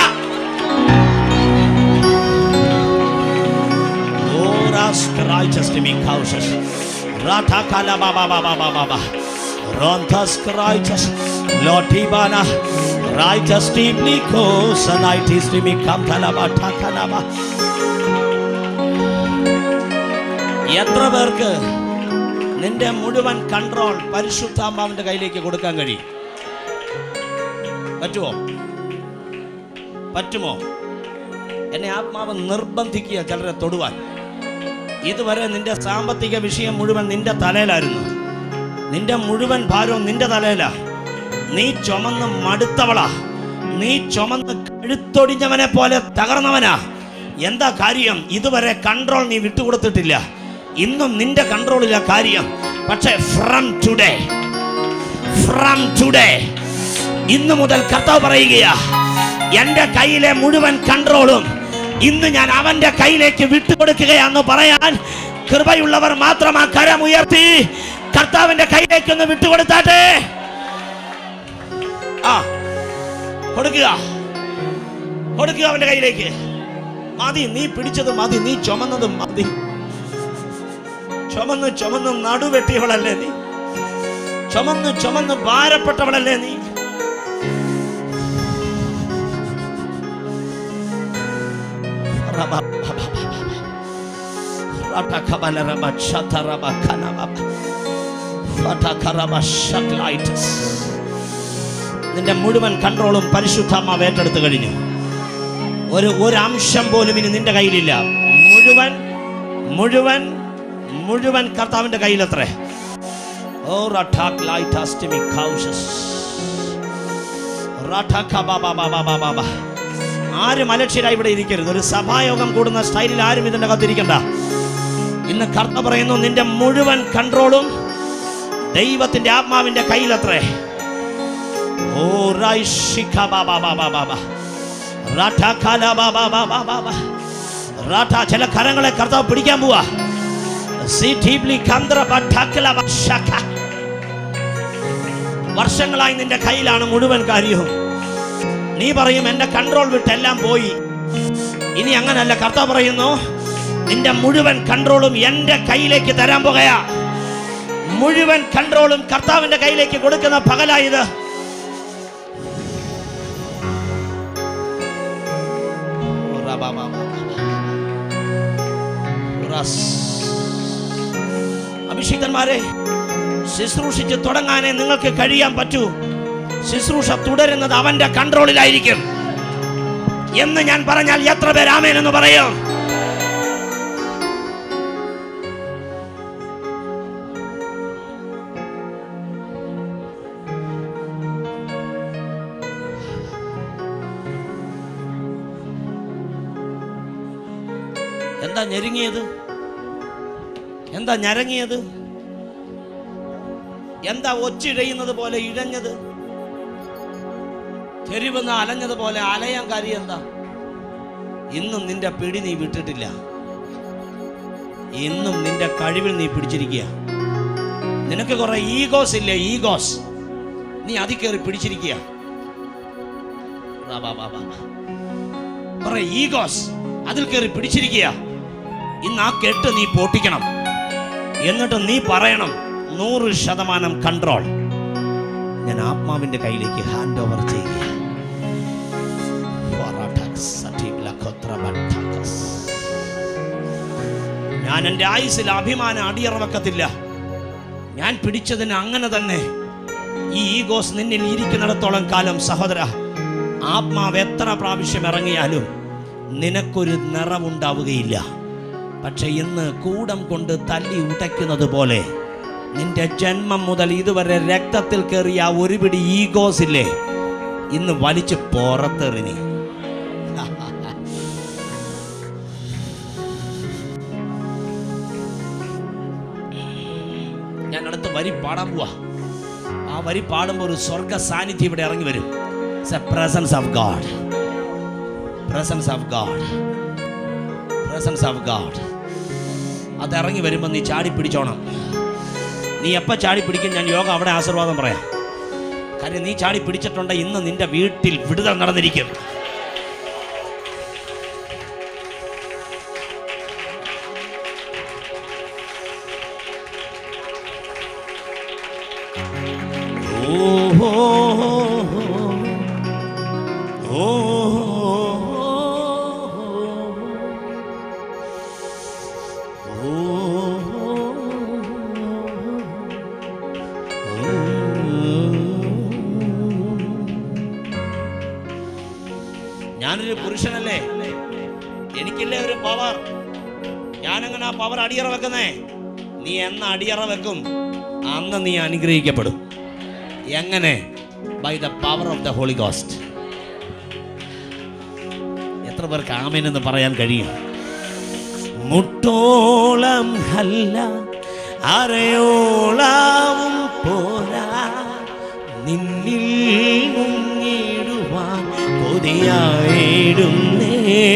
Speaker 1: Lotibana righteous deeply goes and night is to me come talaba takalaba. എത്ര പേർക്ക് നിന്റെ മുഴുവൻ കൺട്രോൾ പരിശുദ്ധാത്മാവിന്റെ കയ്യിലേക്ക് കൊടുക്കാൻ കഴിയും? പറ്റുമോ? പറ്റുമോ? എന്നെ ആത്മാവ് നിർബന്ധിക്കുക ചിലരെ തൊടുവാൻ. ഇതുവരെ നിന്റെ സാമ്പത്തിക വിഷയം മുഴുവൻ നിന്റെ തലയിലായിരുന്നു. നിന്റെ മുഴുവൻ ഭാരവും നിന്റെ തലയിലാ. നീ ചുമന്ന് മടുത്തവളാ. നീ ചുമന്ന് കഴുത്തൊടിഞ്ഞവനെ പോലെ തകർന്നവനാ. എന്താ കാര്യം? ഇതുവരെ കൺട്രോൾ നീ വിട്ടുകൊടുത്തിട്ടില്ല. ഇന്നും നിന്റെ കൺട്രോളിലാ കാര്യം. പക്ഷേ ഫ്രം ടുഡേ ഫ്രം ടുഡേ ഇന്നു മുതൽ കർത്താവ് പറയുകയാ, എൻ്റെ കയ്യിലെ മുഴുവൻ കൺട്രോളും ഇന്ന് ഞാൻ അവന്റെ കയ്യിലേക്ക് വിട്ടുകൊടുക്കുകയാന്ന് പറയാൻ കൃപയുള്ളവർ മാത്രം ആ കരം ഉയർത്തി കർത്താവിന്റെ കയ്യിലേക്ക് ഒന്ന് വിട്ടുകൊടുത്താട്ടെ. ആ കൊടുക്കുക, കൊടുക്കുക അവന്റെ കയ്യിലേക്ക്. മതി, നീ പിടിച്ചത് മതി, നീ ചുമന്നതും മതി. ചുമന്ന് ചുമന്ന് നടുവെട്ടിയവളല്ലേ നീ? ചുമന്ന് ചുമന്ന് ഭാരപ്പെട്ടവളല്ലേ നീ? നിന്റെ മുഴുവൻ കൺട്രോളും പരിശുദ്ധാത്മാവ് ഏറ്റെടുത്തു കഴിഞ്ഞു. ഒരു ഒരു അംശം പോലും ഇനി നിന്റെ കയ്യിലില്ല. മുഴുവൻ മുഴുവൻ മുഴുവൻ കർത്താവിന്റെ കയ്യിലത്രേ. ഓ റട്ടാക് ലൈറ്റാസ്റ്റിമി കൗഷസ് റട്ടാക ബാബാ ബാബാ ബാബാ. ആരും അലക്ഷ്യരായി ഇവിടെ ഇരിക്കരുത്. ഒരു സഭായോഗം കൂടുന്ന സ്റ്റൈലിൽ ആരും ഇതിൻ്റെ അകത്തിരിക്കണ്ട. ഇന്ന് കർത്താവ് പറയുന്നു, നിന്റെ മുഴുവൻ കൺട്രോളും ദൈവത്തിന്റെ ആത്മാവിന്റെ കയ്യിലത്രേ. ഓ റൈഷിക ബാബാ ബാബാ ബാബാ റട്ടാകല ബാബാ ബാബാ ബാബാ റട്ട. ചില കരങ്ങളെ കർത്താവ് പിടിക്കാൻ പോവാ. വർഷങ്ങളായി നിന്റെ കയ്യിലാണ് മുഴുവൻ കാര്യവും. നീ പറയും എന്റെ കൺട്രോൾ വിട്ടെല്ലാം പോയി. ഇനി അങ്ങനല്ല. കർത്താവ് പറയുന്നു, നിന്റെ മുഴുവൻ കൺട്രോളും എന്റെ കയ്യിലേക്ക് തരാൻ പോകുകയാ. മുഴുവൻ കൺട്രോളും കർത്താവിന്റെ കയ്യിലേക്ക് കൊടുക്കുന്ന പകലായത്. അഭിഷിക്തന്മാരെ, ശുശ്രൂഷിച്ച് തുടങ്ങാനേ നിങ്ങൾക്ക് കഴിയാൻ പറ്റൂ. ശുശ്രൂഷ തുടരുന്നത് അവന്റെ കൺട്രോളിലായിരിക്കും എന്ന് ഞാൻ പറഞ്ഞാൽ എത്ര പേര് ആമേൻ എന്ന് പറയും? എന്താ ഞെരുങ്ങിയത്? എന്താ ഞരങ്ങിയത്? എന്താ ഒച്ചിഴയുന്നത് പോലെ ഇഴഞ്ഞത്? തെരുവെന്ന് അലഞ്ഞതുപോലെ അലയാൻ കാര്യം എന്താ? ഇന്നും നിന്റെ പിടി നീ വിട്ടിട്ടില്ല. ഇന്നും നിന്റെ കഴിവിൽ നീ പിടിച്ചിരിക്കുക. നിനക്ക് കുറെ ഈഗോസ് ഇല്ലേ? ഈഗോസ് നീ അതിൽ കയറി പിടിച്ചിരിക്കുക. കുറെ ഈഗോസ് അതിൽ കയറി പിടിച്ചിരിക്കുക. ഇന്ന് ആ കെട്ട് നീ പൊട്ടിക്കണം. എന്നിട്ട് നീ പറയണം, നൂറ് ശതമാനം കൺട്രോൾ ഞാൻ ആത്മാവിന്റെ കയ്യിലേക്ക് ഹാൻഡ് ഓവർ ചെയ്യുക. ഞാൻ എൻ്റെ ആയുസ്സിൽ അഭിമാനം അടിയറ വെക്കത്തില്ല. ഞാൻ പിടിച്ചതിന് അങ്ങനെ തന്നെ. ഈ ഈഗോസ് നിന്നിൽ ഇരിക്കുന്നിടത്തോളം കാലം സഹോദര, ആത്മാവ് എത്ര പ്രാവശ്യം ഇറങ്ങിയാലും നിനക്കൊരു നിറവുണ്ടാവുകയില്ല. പക്ഷെ ഇന്ന് കൂടം കൊണ്ട് തല്ലി ഉടയ്ക്കുന്നത് പോലെ നിന്റെ ജന്മം മുതൽ ഇതുവരെ രക്തത്തിൽ കയറിയ ആ ഒരു പിടി ഈഗോസ് ഇല്ലേ, ഇന്ന് വലിച്ചു പുറത്തെറിഞ്ഞി. ഞാൻ അടുത്ത വരി പാടാൻ പോവാ. ആ വരി പാടുമ്പോൾ ഒരു സ്വർഗ സാന്നിധ്യം ഇവിടെ ഇറങ്ങി വരും. Presence of God, presence of God, presence of God. അത് ഇറങ്ങി വരുമ്പോൾ നീ ചാടി പിടിച്ചോണം. നീ എപ്പോൾ ചാടി പിടിക്കും ഞാൻ യോഗ അവിടെ ആശീർവാദം പറയാം. കാര്യം നീ ചാടി പിടിച്ചിട്ടുണ്ട്. ഇന്ന് നിന്റെ വീട്ടിൽ വിടുതൽ നടന്നിരിക്കും. Oh പുരുഷനല്ലേ, എനിക്കില്ലേ ഒരു പവർ. ഞാനെങ്ങനെ ആ പവർ അടിയറ വെക്കുന്നേ? നീ എന്ന അടിയറ വെക്കും അന്ന് നീ അനുഗ്രഹിക്കപ്പെടും. എങ്ങനെ? By the power of the holy ghost. എത്ര പേർക്ക് ആമേൻ എന്ന് പറയാൻ കഴിയും? മുട്ടോളം അല്ല അരയോളവും പോരാ, നിന്നിൽ മുങ്ങിടുവാൻ കൊതിയായിടുന്നേ.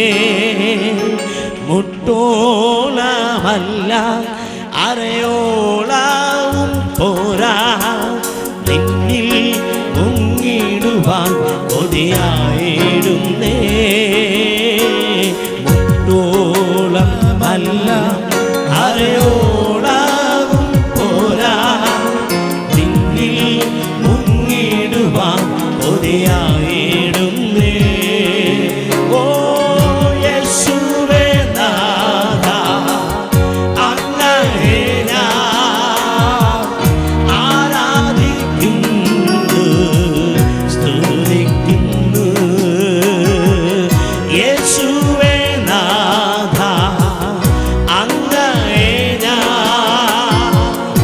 Speaker 1: മുട്ടോളമല്ല അരയോളവും പോരാ, നിന്നിൽ മുങ്ങിടുവാൻ കൊതിയായിടുന്നേ. മുട്ടോളമല്ല അരയോളവും പോരാ, നിന്നിൽ മുങ്ങിടുവാൻ കൊതിയായിടുന്നേ. ഓ യേശുവേ നാഥ, അങ്ങയെ ഞാൻ ആരാധിക്കുന്നു, സ്തുതിക്കുന്നു. യേശുവേ നാഥ, അങ്ങയെ ഞാൻ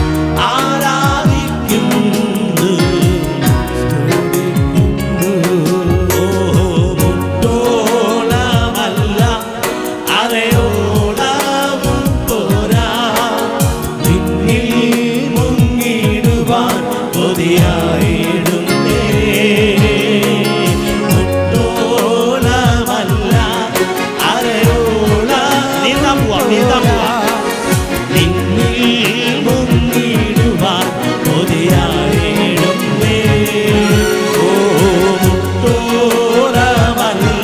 Speaker 1: ആരാധിക്കുന്നു, സ്തുതിക്കുന്നു. ഓ മുട്ടോളമല്ല അരയോളവും പോരാ, നിന്നിൽ മുങ്ങിടുവാൻ കൊതിയായിടുന്നേ. മുട്ടോളമല്ല അരയോള നീന്താൻ പോവാ നീന്താൻ പോവാ നിന്നിൽ മുങ്ങിടുവാൻ കൊതിയായിടുന്നേ. ഓ മുട്ടോളമല്ല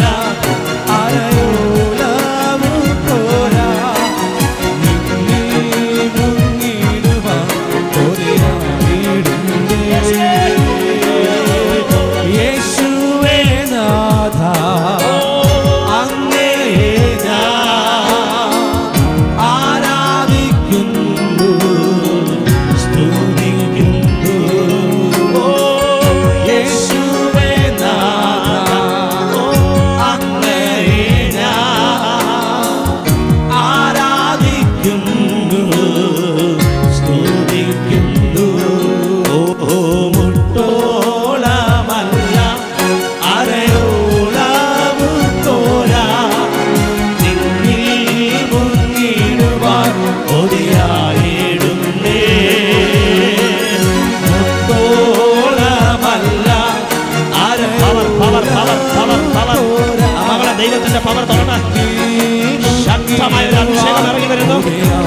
Speaker 2: അരയോളവും പോരാ, നിന്നിൽ മുങ്ങിടുവാൻ കൊതിയായിടുന്നേ. യേശുവേ നാഥ, അങ്ങയെ ഞാൻ ആരാധിക്കുന്നു,
Speaker 1: സ്തുതിക്കുന്നു. ഓ യേശുവേ നാഥ, അങ്ങയെ ഞാൻ ആരാധിക്കുന്നു, സ്തുതിക്കുന്നു. ഓ മുട്ടോളമല്ല അരയോളവും പോരാ, നിന്നിൽ മുങ്ങിടുവാൻ കൊതിയായിടുന്നേ. മുട്ടോളമല്ല അര- power power power power power മകളെ ദൈവത്തിന്റെ പവർ തുറന്ന് ശക്തമായ ഒരു അഭിഷേകം ഇറങ്ങി വരുന്നു.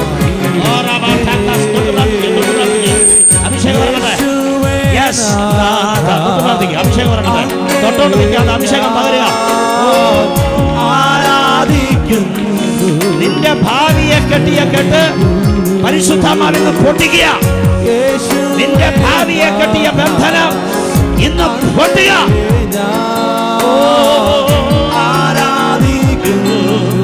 Speaker 1: അഭിഷേകം ഇറങ്ങട്ടെ. Yes. അഭിഷേകം ഇറങ്ങട്ടെ. തൊട്ടോട്ട് നിൽക്കാതെ അഭിഷേകം പകരുക. ആരാധിക്കുന്നു. നിന്റെ ഭാവിയെ കെട്ടിയ കെട്ട് പരിശുദ്ധാത്മാവിൽ പൊട്ടിക്കുക. നിന്റെ ഭാവിയെ കെട്ടിയ ബന്ധനം ഇന്ന് പൊട്ടുക. ഓ ആരാധിക്കുന്നു,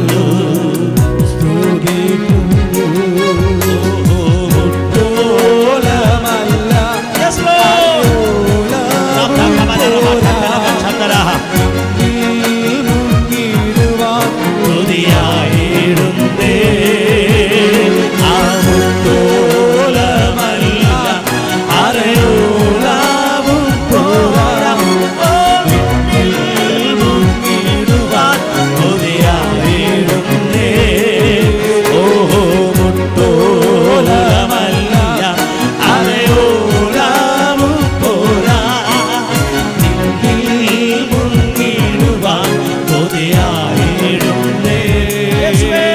Speaker 2: മുട്ടോളമല്ല
Speaker 1: Yes, Lord.
Speaker 2: മുങ്ങിടുവാൻ
Speaker 1: കൊതിയായിടുന്നേ. ആ മുട്ടോളമല്ല അരയോളവും പോരാ, നിന്നിൽ മുങ്ങിടുവാൻ കൊതിയായിടുന്നേ. ഓഹോ മുട്ടോളമല്ല അരയോളവും പോരാ, നിന്നിൽ മുങ്ങിടുവാൻ കൊതിയായിടുന്നേ. യേശുവേ,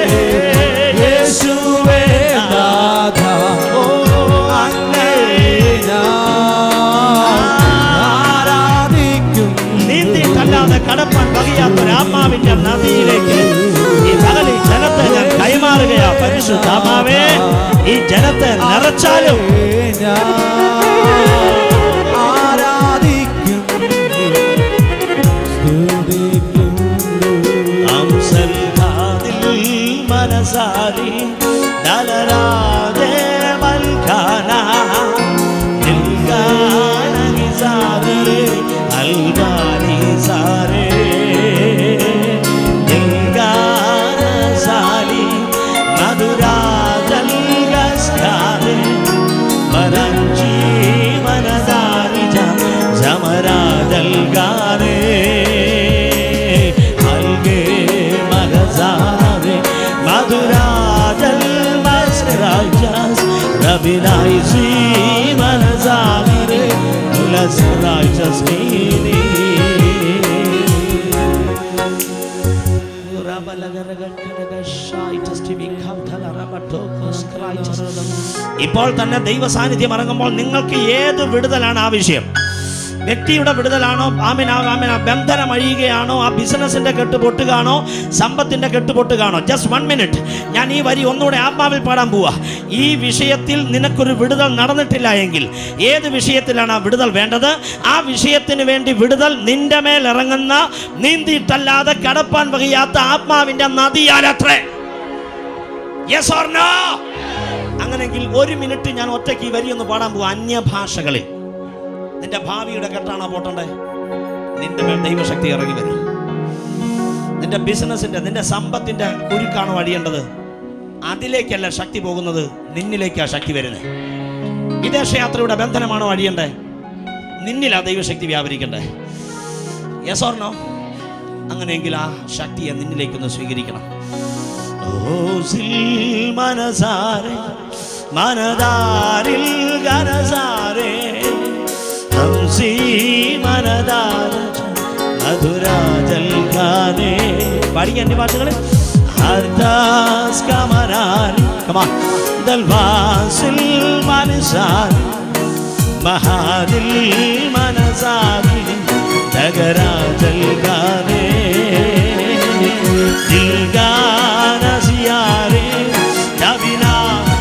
Speaker 1: യേശുവേ
Speaker 2: നാഥ,
Speaker 1: ഓ അങ്ങയെ
Speaker 2: ആരാധിക്കുന്നു.
Speaker 1: നീന്തിയിട്ടല്ലാതെ കടപ്പാൻ വകയാത്തൊരാത്മാവിന്റെ നദിയിലേക്ക് ഈ പകൽ ഈ ജനത്തെ ഞാൻ കൈമാറുകയാ. പരിശുദ്ധാത്മാവേ, ഈ ജനത്തെ നിറച്ചാലും മനസാരി ദലരാജേ മൽഖാന ദിൽഖാന സാരേ അൽബാനി സാരേ
Speaker 2: Sabinai si manazalire Bless righteous meaning
Speaker 1: ഇപ്പോൾ തന്നെ ദൈവ സാന്നിധ്യം ഇറങ്ങുമ്പോൾ നിങ്ങൾക്ക് ഏത് വിടുതലാണ് ആവശ്യം? വ്യക്തിയുടെ വിടുതലാണോ? ആമീൻ ആമീൻ. ബന്ധനം അഴിയുകയാണോ? ആ ബിസിനസിന്റെ കെട്ട് പൊട്ടുകയാണോ? സമ്പത്തിന്റെ കെട്ട് പൊട്ടുകയാണോ? ജസ്റ്റ് വൺ മിനിറ്റ്, ഞാൻ ഈ വരി ഒന്നുകൂടെ ആത്മാവിൽ പാടാൻ പോവാ. ഈ വിഷയത്തിൽ നിനക്കൊരു വിടുതൽ നടന്നിട്ടില്ല എങ്കിൽ ഏത് വിഷയത്തിലാണ് ആ വിടുതൽ വേണ്ടത്? ആ വിഷയത്തിന് വേണ്ടി വിടുതൽ നിന്റെ മേൽ ഇറങ്ങുന്ന നീന്തിയിട്ടല്ലാതെ കടപ്പാൻ വകയാത്ത ആത്മാവിന്റെ നദിയാലത്രേ. Yes or no? അങ്ങനെങ്കിൽ ഒരു മിനിറ്റ് ഞാൻ ഒറ്റയ്ക്ക് ഈ വരി ഒന്ന് പാടാൻ പോവാ. അന്യഭാഷകളിൽ നിന്റെ ഭാവിയുടെ കെട്ടാണോ പൊട്ടണ്ടേ? നിന്റെ മേൽ ദൈവശക്തി ഇറങ്ങി വരും. നിന്റെ ബിസിനസിന്റെ, നിന്റെ സമ്പത്തിന്റെ കുരുക്കാണോ അഴിയേണ്ടത്? അതിലേക്കല്ല ശക്തി പോകുന്നത്, നിന്നിലേക്കാ ശക്തി വരുന്നത്. വിദേശയാത്രയുടെ ബന്ധനമാണോ അഴിയണ്ടേ? നിന്നിലാ ദൈവശക്തി വ്യാപരിക്കണ്ടേ? Yes or no? അങ്ങനെയെങ്കിൽ ആ ശക്തിയെ നിന്നിലേക്കൊന്ന് സ്വീകരിക്കണം.
Speaker 2: മനസാരെ മനദാരിൽ ഗനസാരെ ഹംസി മനദാര മധുരാജൽ ഖാനെ.
Speaker 1: പാടിക്കാൻ എന്റെ പാട്ടുകളെ.
Speaker 2: ഹർദാസ് കമനാരി
Speaker 1: കമാ
Speaker 2: ദൽവാസിൽ മനസാരി മഹാദിൽ മനസാരി നഗരാജൽ ഖാനെ ദിൽഗാന സിയാരെ നബിനാ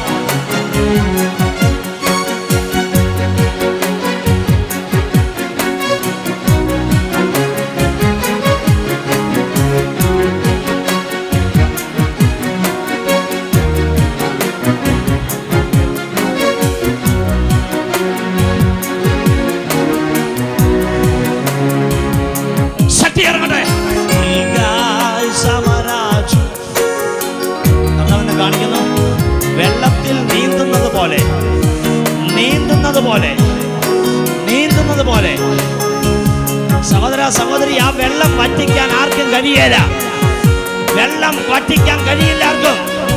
Speaker 1: വെള്ളത്തിൽ നീന്തുന്നത് പോലെ നീന്തുന്നത് പോലെ നീന്തുന്നത് പോലെ സഹോദര സഹോദരി, ആ വെള്ളം വറ്റിക്കാൻ ആർക്കും കഴിയില്ല. വെള്ളം വറ്റിക്കാൻ കഴിയില്ല ആർക്കും.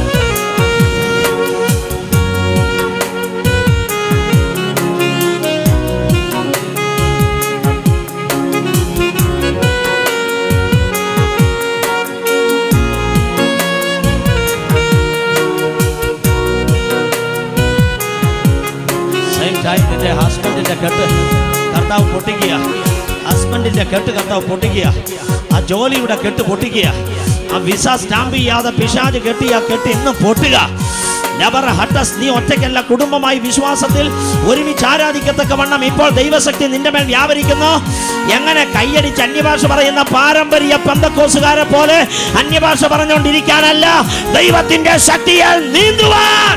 Speaker 1: നിന്റെ ഹസ്ബൻഡിന്റെ കെട്ട് കർത്താവ് പൊട്ടിക്കുക. ഹസ്ബൻഡിന്റെ കെട്ട് കർത്താവ് പൊട്ടിക്കുക. ആ ജോലിയുടെ കെട്ട് പൊട്ടിക്കുക. ആ വിസ സ്റ്റാമ്പ് ചെയ്യാതെ പിശാച് കെട്ടിയ കെട്ട് ഇന്ന് പൊട്ടുക. നീ ഒറ്റയ്ക്കല്ല, കുടുംബമായി വിശ്വാസത്തിൽ ഒരുമിച്ച് ആരാധിക്കത്തക്ക വണ്ണം ഇപ്പോൾ ദൈവശക്തി നിന്റെ മേൽ വ്യാപരിക്കുന്നു. എങ്ങനെ കൈയടിച്ച് അന്യഭാഷ പറയുന്ന പാരമ്പര്യ പെന്തക്കോസുകാരെ പോലെ അന്യഭാഷ പറഞ്ഞുകൊണ്ടിരിക്കാനല്ല, ദൈവത്തിന്റെ ശക്തിയാൽ നീന്തുവാൻ.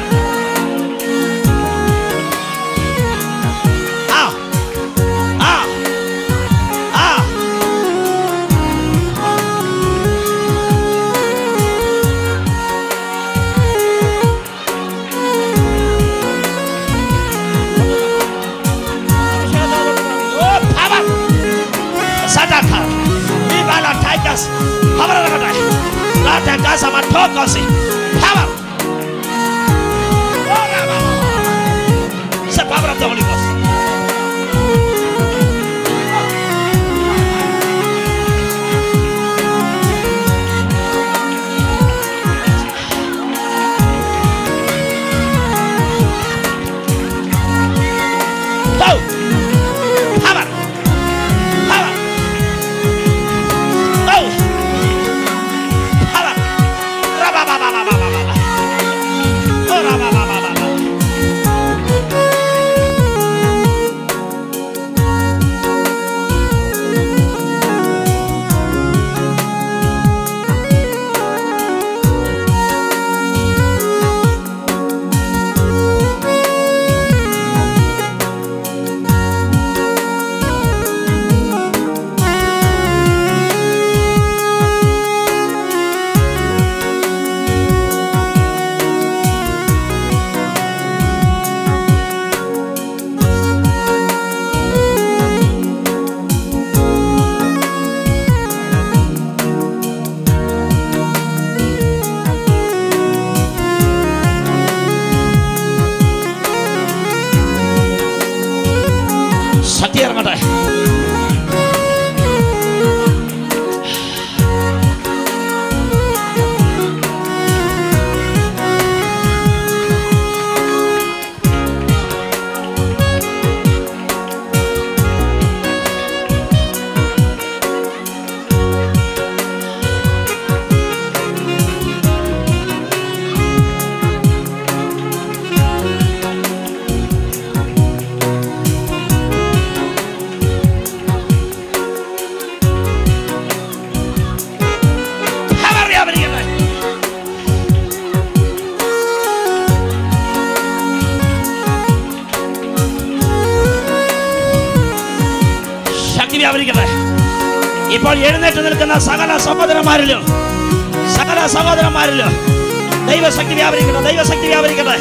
Speaker 1: Power of the Lord and God sama tokosi power. It's the power of the Holy Ghost. Go. Power. Power. Go.
Speaker 2: ഇറങ്ങട്ടെ. ഇപ്പോൾ എഴുന്നേറ്റ് നിൽക്കുന്ന സകല സഹോദരന്മാരിലും സകല സഹോദരന്മാരിലും ദൈവശക്തി വ്യാപരിക്കട്ടെ, ദൈവശക്തി വ്യാപരിക്കട്ടെ.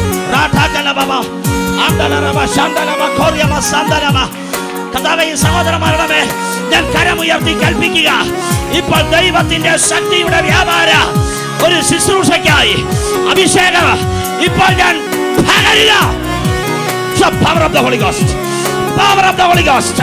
Speaker 2: കർത്താവേ, ഈ സഹോദരന്മാരുടെ മേൽ ഞാൻ കരമുയർത്തി കൽപ്പിക്കുക, ഇപ്പോൾ ദൈവത്തിന്റെ ശക്തിയുടെ വ്യാപാര ഒരു ശുശ്രൂഷയ്ക്കായി അഭിഷേകം ഇപ്പോൾ ഞാൻ പകരുക. Power of the Holy Ghost, power of the Holy Ghost.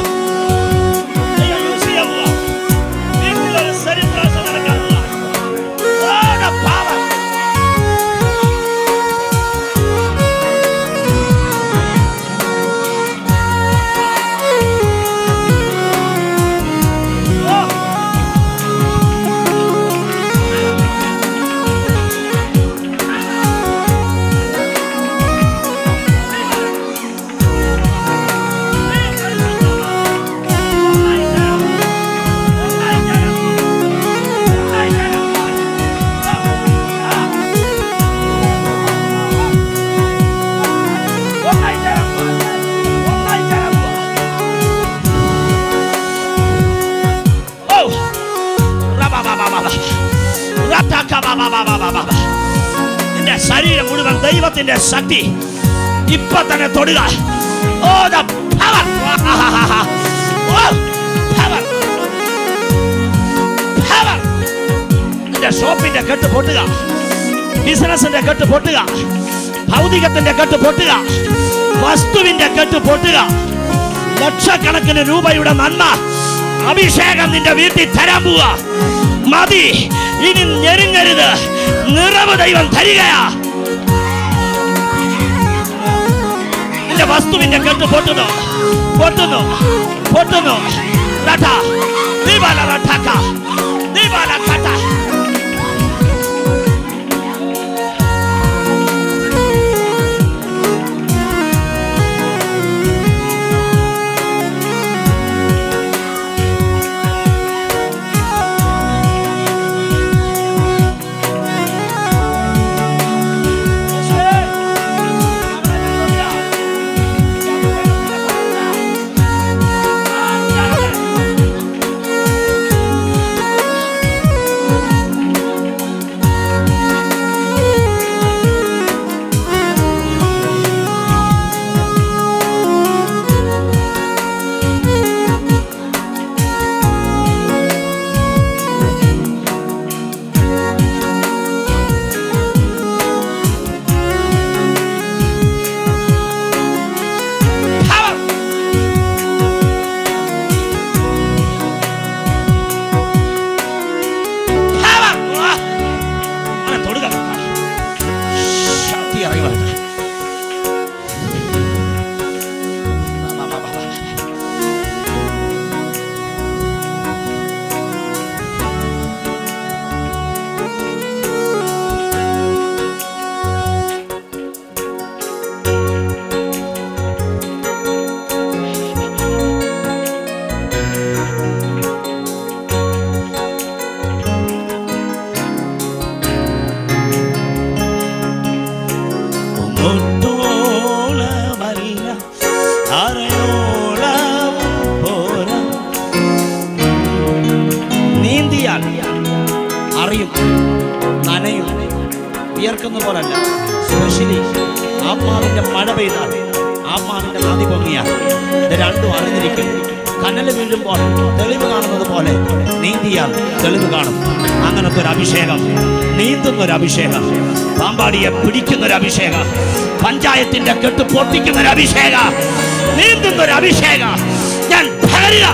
Speaker 2: നിന്റെ ശരീരം മുഴുവൻ ദൈവത്തിന്റെ ശക്തി ഇപ്പൊ തന്നെ തൊടുക. Oh the power, oh power, power. നിന്റെ ഷോപ്പിന്റെ കെട്ട് പൊട്ടുക, ബിസിനസിന്റെ കെട്ട് പൊട്ടുക, ഭൗതികത്തിന്റെ കെട്ട് പൊട്ടുക, വസ്തുവിന്റെ കെട്ട് പൊട്ടുക. ലക്ഷക്കണക്കിന് രൂപയുടെ നന്മ അഭിഷേകം നിന്റെ വീട്ടിൽ തരാൻ പോവാ. മതി, ഇനി ഞെരുങ്ങരുത്, നിറവ് ദൈവം തരികയാ. നിന്റെ വസ്തുവിന്റെ കെട്ട് പൊട്ടുന്നു, പൊട്ടുന്നു, പൊട്ടുന്നു. റട്ട ദീപാല റട്ടക ദീപാല കട്ട. അറിയും, നനയും, വിയർക്കുന്ന പോലല്ല. സ്പെഷ്യലി ആത്മാവിന്റെ മഴ പെയ്താൽ, ആത്മാവിന്റെ നദി പൊങ്ങിയാൽ ഇത് രണ്ടും അറിഞ്ഞിരിക്കും. കനൽ വീഴുമ്പോൾ തെളിവ് കാണുന്നത് പോലെ നീന്തിയാൽ തെളിവ് കാണും. അങ്ങനത്തെ ഒരു അഭിഷേകം, നീന്തുന്ന ഒരു അഭിഷേകം, പാമ്പാടിയെ പിടിക്കുന്ന ഒരു അഭിഷേകം, പഞ്ചായത്തിന്റെ കെട്ട് പൊട്ടിക്കുന്ന ഒരു അഭിഷേക, നീന്തുന്ന ഒരു അഭിഷേക ഞാൻ പകരുക.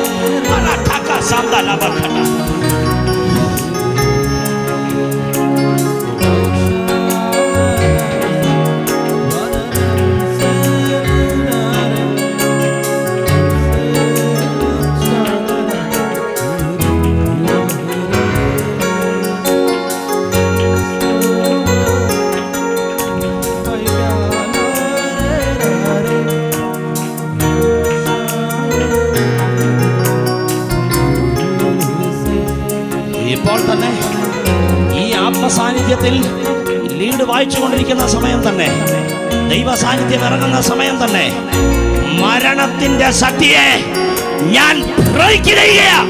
Speaker 2: ഇപ്പോൾ തന്നെ ഈ ആത്മസാന്നിധ്യത്തിൽ ലീഡ് വായിച്ചു കൊണ്ടിരിക്കുന്ന സമയം തന്നെ, ദൈവ സാന്നിധ്യം ഇറങ്ങുന്ന സമയം തന്നെ മരണത്തിന്റെ ശക്തിയെ ഞാൻ ബ്രേക്ക് ചെയ്യുകയാണ്.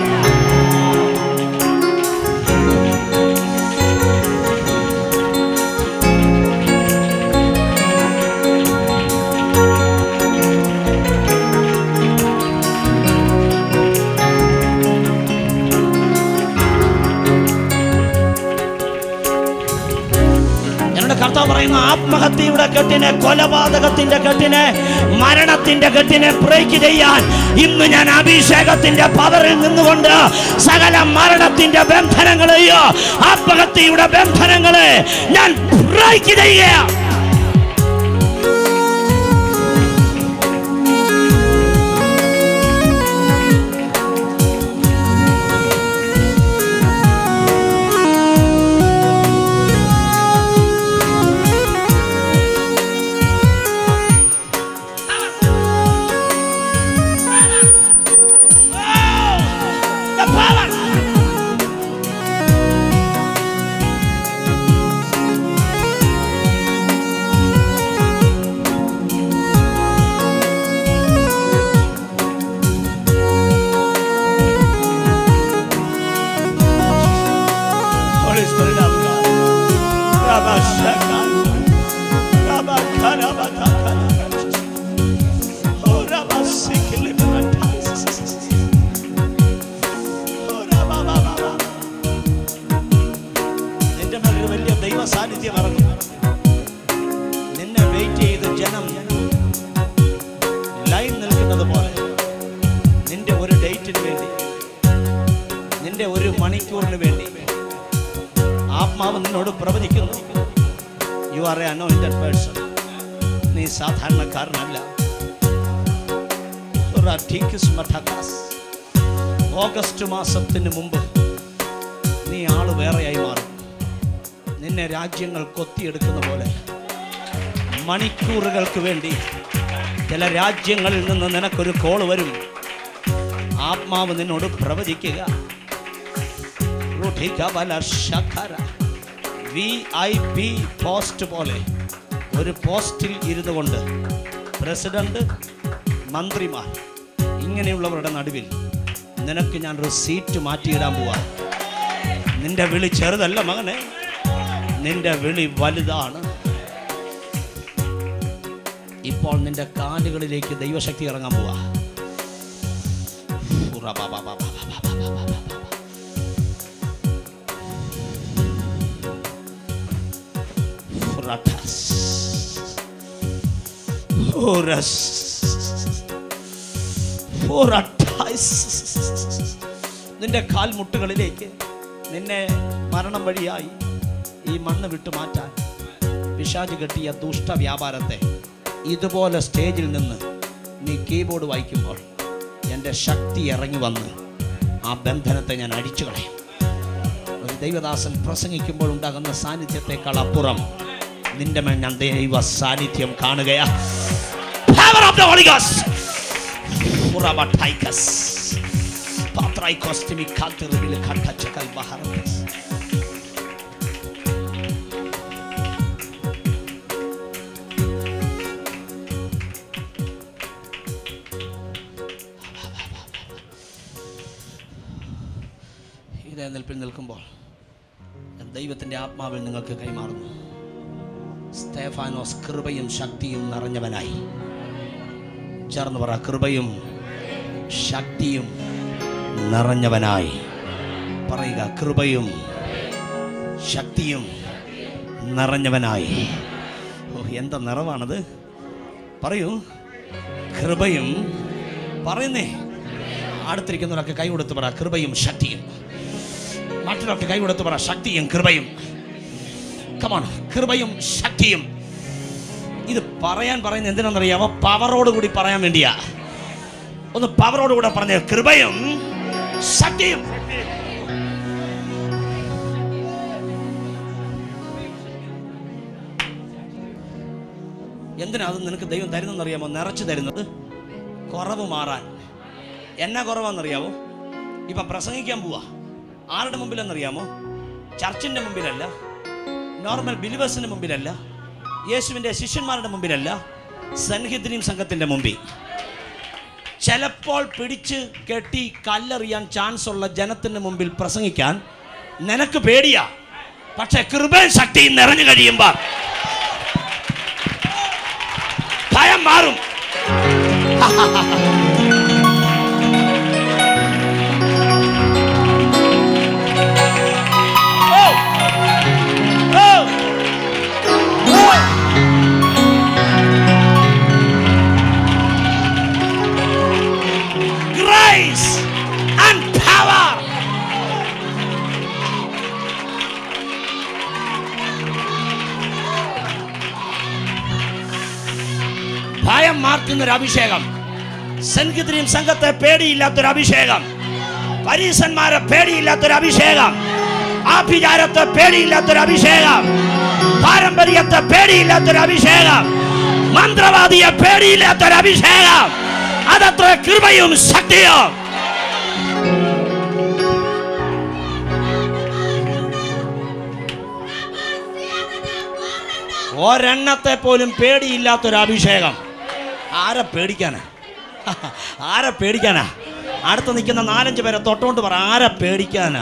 Speaker 2: കർത്താവ് പറയുന്ന ആത്മഹത്യയുടെ കെട്ടിനെ, കൊലപാതകത്തിന്റെ കെട്ടിനെ, മരണത്തിന്റെ കെട്ടിനെ ബ്രേക്ക് ചെയ്യാൻ ഇന്ന് ഞാൻ അഭിഷേകത്തിന്റെ പവറിൽ നിന്നുകൊണ്ട് സകല മരണത്തിന്റെ ബന്ധനങ്ങളെയോ ആത്മഹത്യയുടെ ബന്ധനങ്ങളെ ഞാൻ ബ്രേക്ക് ചെയ്യുക. സാന്നിധ്യം ഇറങ്ങും. നിന്നെ വെയിറ്റ് ചെയ്ത് ജനം ലൈൻ നിൽക്കുന്നത് പോലെ നിന്റെ ഒരു ഡേറ്റിന് വേണ്ടി, നിന്റെ ഒരു മണിക്കൂറിന് വേണ്ടി ആത്മാവ് നിന്നോട് പ്രവചിക്കുന്നു. You are a anointed person. നീ സാധാരണക്കാരനല്ല. ഓഗസ്റ്റ് മാസത്തിന് മുമ്പ് നീ ആള് വേറെയായി മാറും. നിന്നെ രാജ്യങ്ങൾ കൊത്തിയെടുക്കുന്ന പോലെ മണിക്കൂറുകൾക്ക് വേണ്ടി ചില രാജ്യങ്ങളിൽ നിന്ന് നിനക്കൊരു കോള് വരും. ആത്മാവ് നിന്നോട് പ്രവചിക്കുക. വി ഐ പി പോസ്റ്റ് പോലെ ഒരു പോസ്റ്റിൽ ഇരുന്നു കൊണ്ട് പ്രസിഡന്റ്, മന്ത്രിമാർ ഇങ്ങനെയുള്ളവരുടെ നടുവിൽ നിനക്ക് ഞാനൊരു സീറ്റ് മാറ്റിയിടാൻ പോവാ. നിന്റെ വിളി ചെറുതല്ല മകനെ, നിന്റെ വിളി വലുതാണ്. ഇപ്പോൾ നിന്റെ കാലുകളിലേക്ക് ദൈവശക്തി ഇറങ്ങാൻ പോവാ. നിന്റെ കാൽമുട്ടുകളിലേക്ക് നിന്നെ മരണം വഴിയായി ഈ മണ്ണ് വിട്ടു മാറ്റാൻ പിശാച് കെട്ടിയ ദുഷ്ട വ്യാപാരത്തെ ഇതുപോലെ സ്റ്റേജിൽ നിന്ന് നീ കീബോർഡ് വായിക്കുമ്പോൾ എൻ്റെ ശക്തി ഇറങ്ങി വന്ന് ആ ബന്ധനത്തെ ഞാൻ അടിച്ചു കളയും. ഒരു ദൈവദാസൻ പ്രസംഗിക്കുമ്പോൾ ഉണ്ടാകുന്ന സാന്നിധ്യത്തെക്കാൾ അപ്പുറം നിന്റെ മേൽ ഞാൻ ദൈവ സാന്നിധ്യം കാണുകയാ. Power of the Holy Ghost. Urabataikas. Patraikos timikatirbil khatachakal baharatas. ഇതേ നിൽപ്പിൽ നിൽക്കുമ്പോൾ ദൈവത്തിൻ്റെ ആത്മാവിൽ നിങ്ങൾക്ക് കൈമാറുന്നു. സ്തേഫാനോസ് കൃപയും ശക്തിയും നിറഞ്ഞവനായി. ചേർന്ന് പറ, കൃപയും ശക്തിയും നിറഞ്ഞവനായി. പറയുക, കൃപയും ശക്തിയും നിറഞ്ഞവനായി.
Speaker 1: എന്താ നിറവാണത്? പറയൂ. കൃപയും. പറയുന്നേ. അടുത്തിരിക്കുന്നവരൊക്കെ കൈ കൊടുത്ത് പറ കൃപയും ശക്തിയും. മറ്റൊരൊക്കെ കൈ കൊടുത്ത് പറ ശക്തിയും കൃപയും. കമോൺ, കൃപയും ശക്തിയും. ഇത് പറയാൻ പറയുന്നത് എന്തിനാണെന്നറിയാമോ? പവറോടുകൂടി പറയാൻ വേണ്ടിയാ. ഒന്ന് പവറോടുകൂടെ പറഞ്ഞ കൃപയും ശക്തിയും. എന്തിനാ അത് നിനക്ക് ദൈവം തരുന്നറിയാമോ? നിറച്ചു തരുന്നത് കുറവ് മാറാൻ. എന്നാ കുറവാണെന്നറിയാമോ? ഇപ്പൊ പ്രസംഗിക്കാൻ പോവാ. ആരുടെ മുമ്പിലെന്നറിയാമോ? ചർച്ചിന്റെ മുമ്പിലല്ല, നോർമൽ ബിലിവേഴ്സിന്റെ മുമ്പിലല്ല, യേശുവിന്റെ ശിഷ്യന്മാരുടെ മുമ്പിലല്ല, സൻഹെദ്രീൻ സംഘത്തിന്റെ മുമ്പിൽ. ചിലപ്പോൾ പിടിച്ച് കെട്ടി കല്ലെറിയാൻ ചാൻസ് ഉള്ള ജനത്തിന്റെ മുമ്പിൽ പ്രസംഗിക്കാൻ നിനക്ക് പേടിയാ. പക്ഷെ കൃപയും ശക്തിയും നിറഞ്ഞു കഴിയുമ്പോൾ ഭയം മാറും. Grace and power. ഭയം മാറ്റുന്നൊരു അഭിഷേകം. സൻഹെദ്രീൻ സംഘത്തെ പേടിയില്ലാത്തൊരു അഭിഷേകം. പരീശന്മാരെ പേടിയില്ലാത്തൊരു അഭിഷേകം. ആഭിചാരത്തെ പേടിയില്ലാത്തൊരു അഭിഷേകം. പാരമ്പര്യത്തെ പേടിയില്ലാത്തൊരു അഭിഷേകം. മന്ത്രവാദിയെ പേടിയില്ലാത്തൊരു അഭിഷേകം. അതത്ര കൃപയും ശക്തിയും. ഒരെണ്ണത്തെ പോലും പേടിയില്ലാത്തൊരു അഭിഷേകം. ആരെ പേടിക്കാനാ? ആരെ പേടിക്കാനാ? അടുത്ത് നിൽക്കുന്ന നാലഞ്ച് പേരെ തൊട്ടുകൊണ്ട് പറ, ആരെ പേടിക്കാനാ?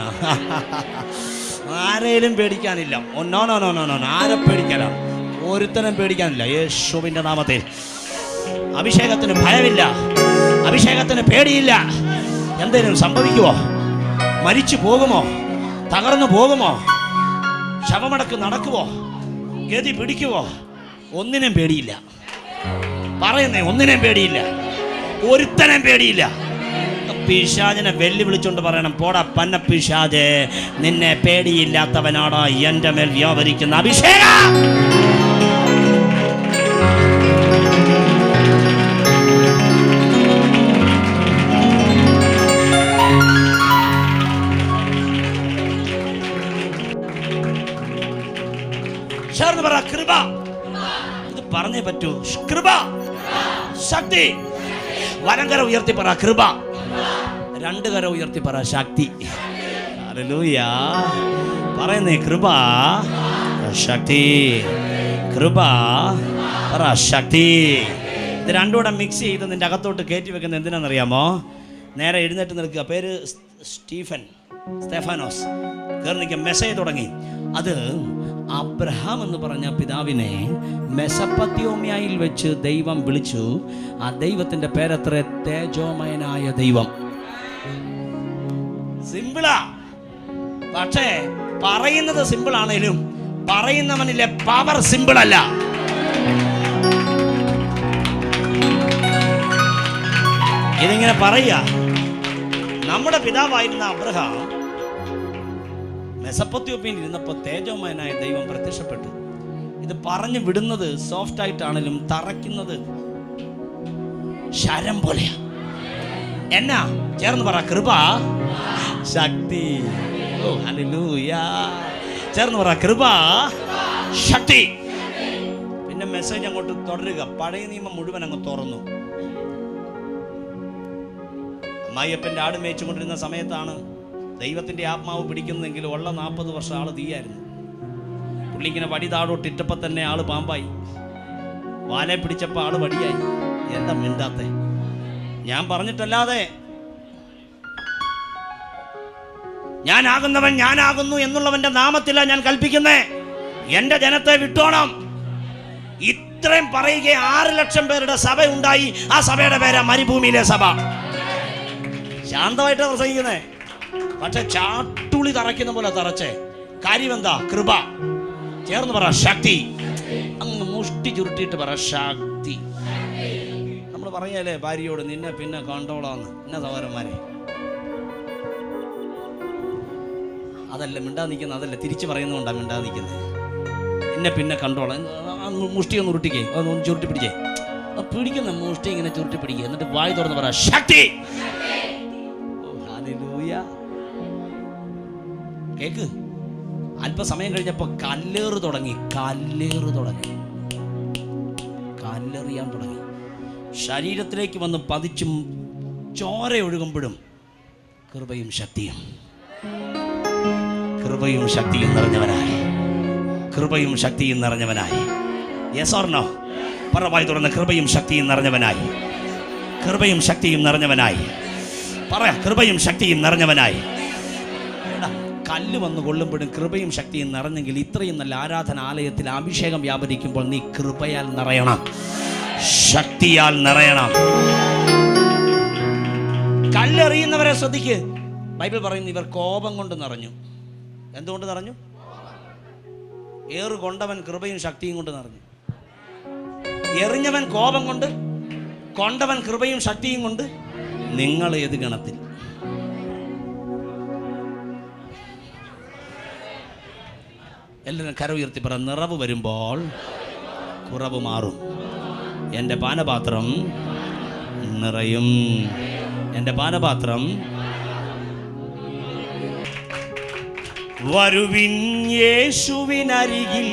Speaker 1: ആരെയും പേടിക്കാനില്ല. No no no no no ആരെ പേടിക്കാനാ? ഒരുത്തനും പേടിക്കാനില്ല. യേശുവിന്റെ നാമത്തിൽ അഭിഷേകത്തിന് ഭയമില്ല, അഭിഷേകത്തിന് പേടിയില്ല. എന്തെങ്കിലും സംഭവിക്കുമോ? മരിച്ചു പോകുമോ? തകർന്നു പോകുമോ? ശവമടക്ക് നടക്കുമോ? ഗതി പിടിക്കുമോ? ഒന്നിനും പേടിയില്ല. പറയുന്നേ, ഒന്നിനും പേടിയില്ല, ഒരുത്തനും പേടിയില്ല. പിശാചിനെ വെല്ലുവിളിച്ചോണ്ട് പറയണം, പോടാ പന്ന പിശാചേ, നിന്നെ പേടിയില്ലാത്തവനാടാ എൻ്റെ മേൽ വ്യാപരിക്കുന്ന അഭിഷേകം. ചേർന്ന് പറ കൃപ. ഇത് പറഞ്ഞേ പറ്റൂ. കൃപ, ശക്തി. വലങ്കര ഉയർത്തി പറ കൃപ. രണ്ട് കര ഉയർത്തി പറ ശക്തി. ഹല്ലേലൂയ. പറയുന്നേ കൃപ, ശക്തി. കൃപ, പറ ശക്തി. ഇത് രണ്ടും കൂടെ മിക്സ് ചെയ്ത് നിന്റെ അകത്തോട്ട് കയറ്റി വെക്കുന്നത് എന്തിനാണെന്നറിയാമോ? നേരെ എഴുന്നേറ്റ് നിൽക്കുക. പേര് സ്റ്റീഫൻ, സ്തെഫാനോസ്. കയറി നിൽക്കുക. മെസ്സേജ് തുടങ്ങി. അത് അബ്രഹാം എന്ന് പറഞ്ഞ പിതാവിനെ മെസപ്പത്യോമ്യയിൽ വെച്ച് ദൈവം വിളിച്ചു. ആ ദൈവത്തിന്റെ പേരത്ര തേജോമയനായ ദൈവം. സിമ്പിളാ, പക്ഷേ പറയുന്നത് സിമ്പിൾ ആണേലും പറയുന്നവനിലെ പവർ സിമ്പിൾ അല്ല. ഇതിങ്ങനെ പറയുക. നമ്മുടെ പിതാവായിരുന്ന അബ്രഹാം മെസപ്പൊത്യോപ്യയിൽ ഇരുന്നപ്പോൾ തേജോമയനായ ദൈവം പ്രത്യക്ഷപ്പെട്ടു. ഇത് പറഞ്ഞു വിടുന്നത് സോഫ്റ്റ് ആയിട്ടാണെങ്കിലും തറയ്ക്കുന്നത് ശരം പോലെയാ. എന്നാ ചേർന്ന് പറ കൃപ, ശക്തി. ഹല്ലേലൂയ. ചേർന്ന് പറ കൃപ, ശക്തി. പിന്നെ മെസ്സേജ് അങ്ങോട്ട് തുടരുക. പഴയ നിയമം മുഴുവൻ അങ്ങ് തുറന്നു. അമ്മായിയപ്പൻ്റെ ആട് മേയിച്ചുകൊണ്ടിരുന്ന സമയത്താണ് ദൈവത്തിൻ്റെ ആത്മാവ് പിടിക്കുന്നതെങ്കിലും ഉള്ള നാൽപ്പത് വർഷം ആള് തീയായിരുന്നു. പുള്ളി ഇങ്ങനെ വടി താഴോട്ട് ഇട്ടപ്പോൾ തന്നെ ആള് പാമ്പായി. വാലെ പിടിച്ചപ്പോൾ ആള് വടിയായി. എന്താ മിണ്ടാത്തെ? ഞാൻ പറഞ്ഞിട്ടല്ലാതെ ഞാനാകുന്നവൻ ഞാനാകുന്നു എന്നുള്ളവന്റെ നാമത്തിലാണ് ഞാൻ കൽപ്പിക്കുന്നേ. എന്റെ ജനത്തെ വിട്ടോണം. ഇത്രയും പറയുക. ആറ് ലക്ഷം പേരുടെ സഭ ഉണ്ടായി. ആ സഭയുടെ പേരാ മരുഭൂമിയിലെ സഭ. ശാന്തമായിട്ട് പ്രസംഗിക്കുന്നേ, പക്ഷെ ചാട്ടുളി തറയ്ക്കുന്ന പോലെ തറച്ചേ. കാര്യം എന്താ? കൃപ. ചേർന്ന് പറ ശക്തി. അങ്ങ് മുഷ്ടി ചുരുട്ടിയിട്ട് പറ ശക്തി. നമ്മൾ പറയാലേ ഭാര്യയോട് നിന്നെ പിന്നെ കണ്ടോളാന്ന്. എന്നെ സഹോദരന്മാരെ, അതല്ല മിണ്ടാ നിൽക്കുന്നത്, അതല്ല തിരിച്ചു പറയുന്നതുകൊണ്ടാണ് മിണ്ടാ നിൽക്കുന്നത്. എന്നെ പിന്നെ കണ്ടോളാം. മുഷ്ടി ഒന്ന് ഉരുട്ടിക്കേ, ഒന്ന് ചുരുട്ടി പിടിച്ചേ. പിടിക്കുന്ന മുഷ്ടി ഇങ്ങനെ ചുരുട്ടി പിടിക്കുക, എന്നിട്ട് വായി തുറന്ന് പറ ശക്തി. കേക്ക്. അല്പസമയം കഴിഞ്ഞപ്പോൾ കല്ലേറ് തുടങ്ങി, കല്ലേറ് തുടങ്ങി, കല്ലെറിയാൻ തുടങ്ങി. ശരീരത്തിലേക്ക് വന്ന് പതിച്ചും ചോര ഒഴുകുമ്പോഴും കൃപയും ശക്തിയും, കൃപയും ശക്തിയും നിറഞ്ഞവനായി, കൃപയും ശക്തിയും നിറഞ്ഞവനായി. Yes or no? പറവായി തുറന്ന് കൃപയും ശക്തിയും നിറഞ്ഞവനായി, കൃപയും ശക്തിയും നിറഞ്ഞവനായി. പറയാ കൃപയും ശക്തിയും നിറഞ്ഞവനായി. കല്ല് വന്ന് കൊള്ളുമ്പോഴും കൃപയും ശക്തിയും നിറഞ്ഞെങ്കിൽ ഇത്രയും നല്ല ആരാധനാലയത്തിൽ അഭിഷേകം വ്യാപരിക്കുമ്പോൾ നീ കൃപയാൽ നിറയണം, ശക്തിയാൽ നിറയണം. കല്ലെറിയുന്നവരെ ശ്രദ്ധിക്ക്. ബൈബിൾ പറയുന്നു ഇവർ കോപം കൊണ്ട് നിറഞ്ഞു. എന്തുകൊണ്ട് നിറഞ്ഞു? ഏറ് കൊണ്ടവൻ കൃപയും ശക്തിയും കൊണ്ട് നിറഞ്ഞു. എറിഞ്ഞവൻ കോപം കൊണ്ട്, കൊണ്ടവൻ കൃപയും ശക്തിയും കൊണ്ട്. നിങ്ങൾ ഏത് ഗണത്തിൽ? എല്ലാവരും കര ഉയർത്തി പറ, നിറവ് വരുമ്പോൾ കുറവ് മാറും. എൻ്റെ പാനപാത്രം നിറയും, എൻ്റെ പാനപാത്രം. വരുവിൻ യേശുവിനരികിൽ,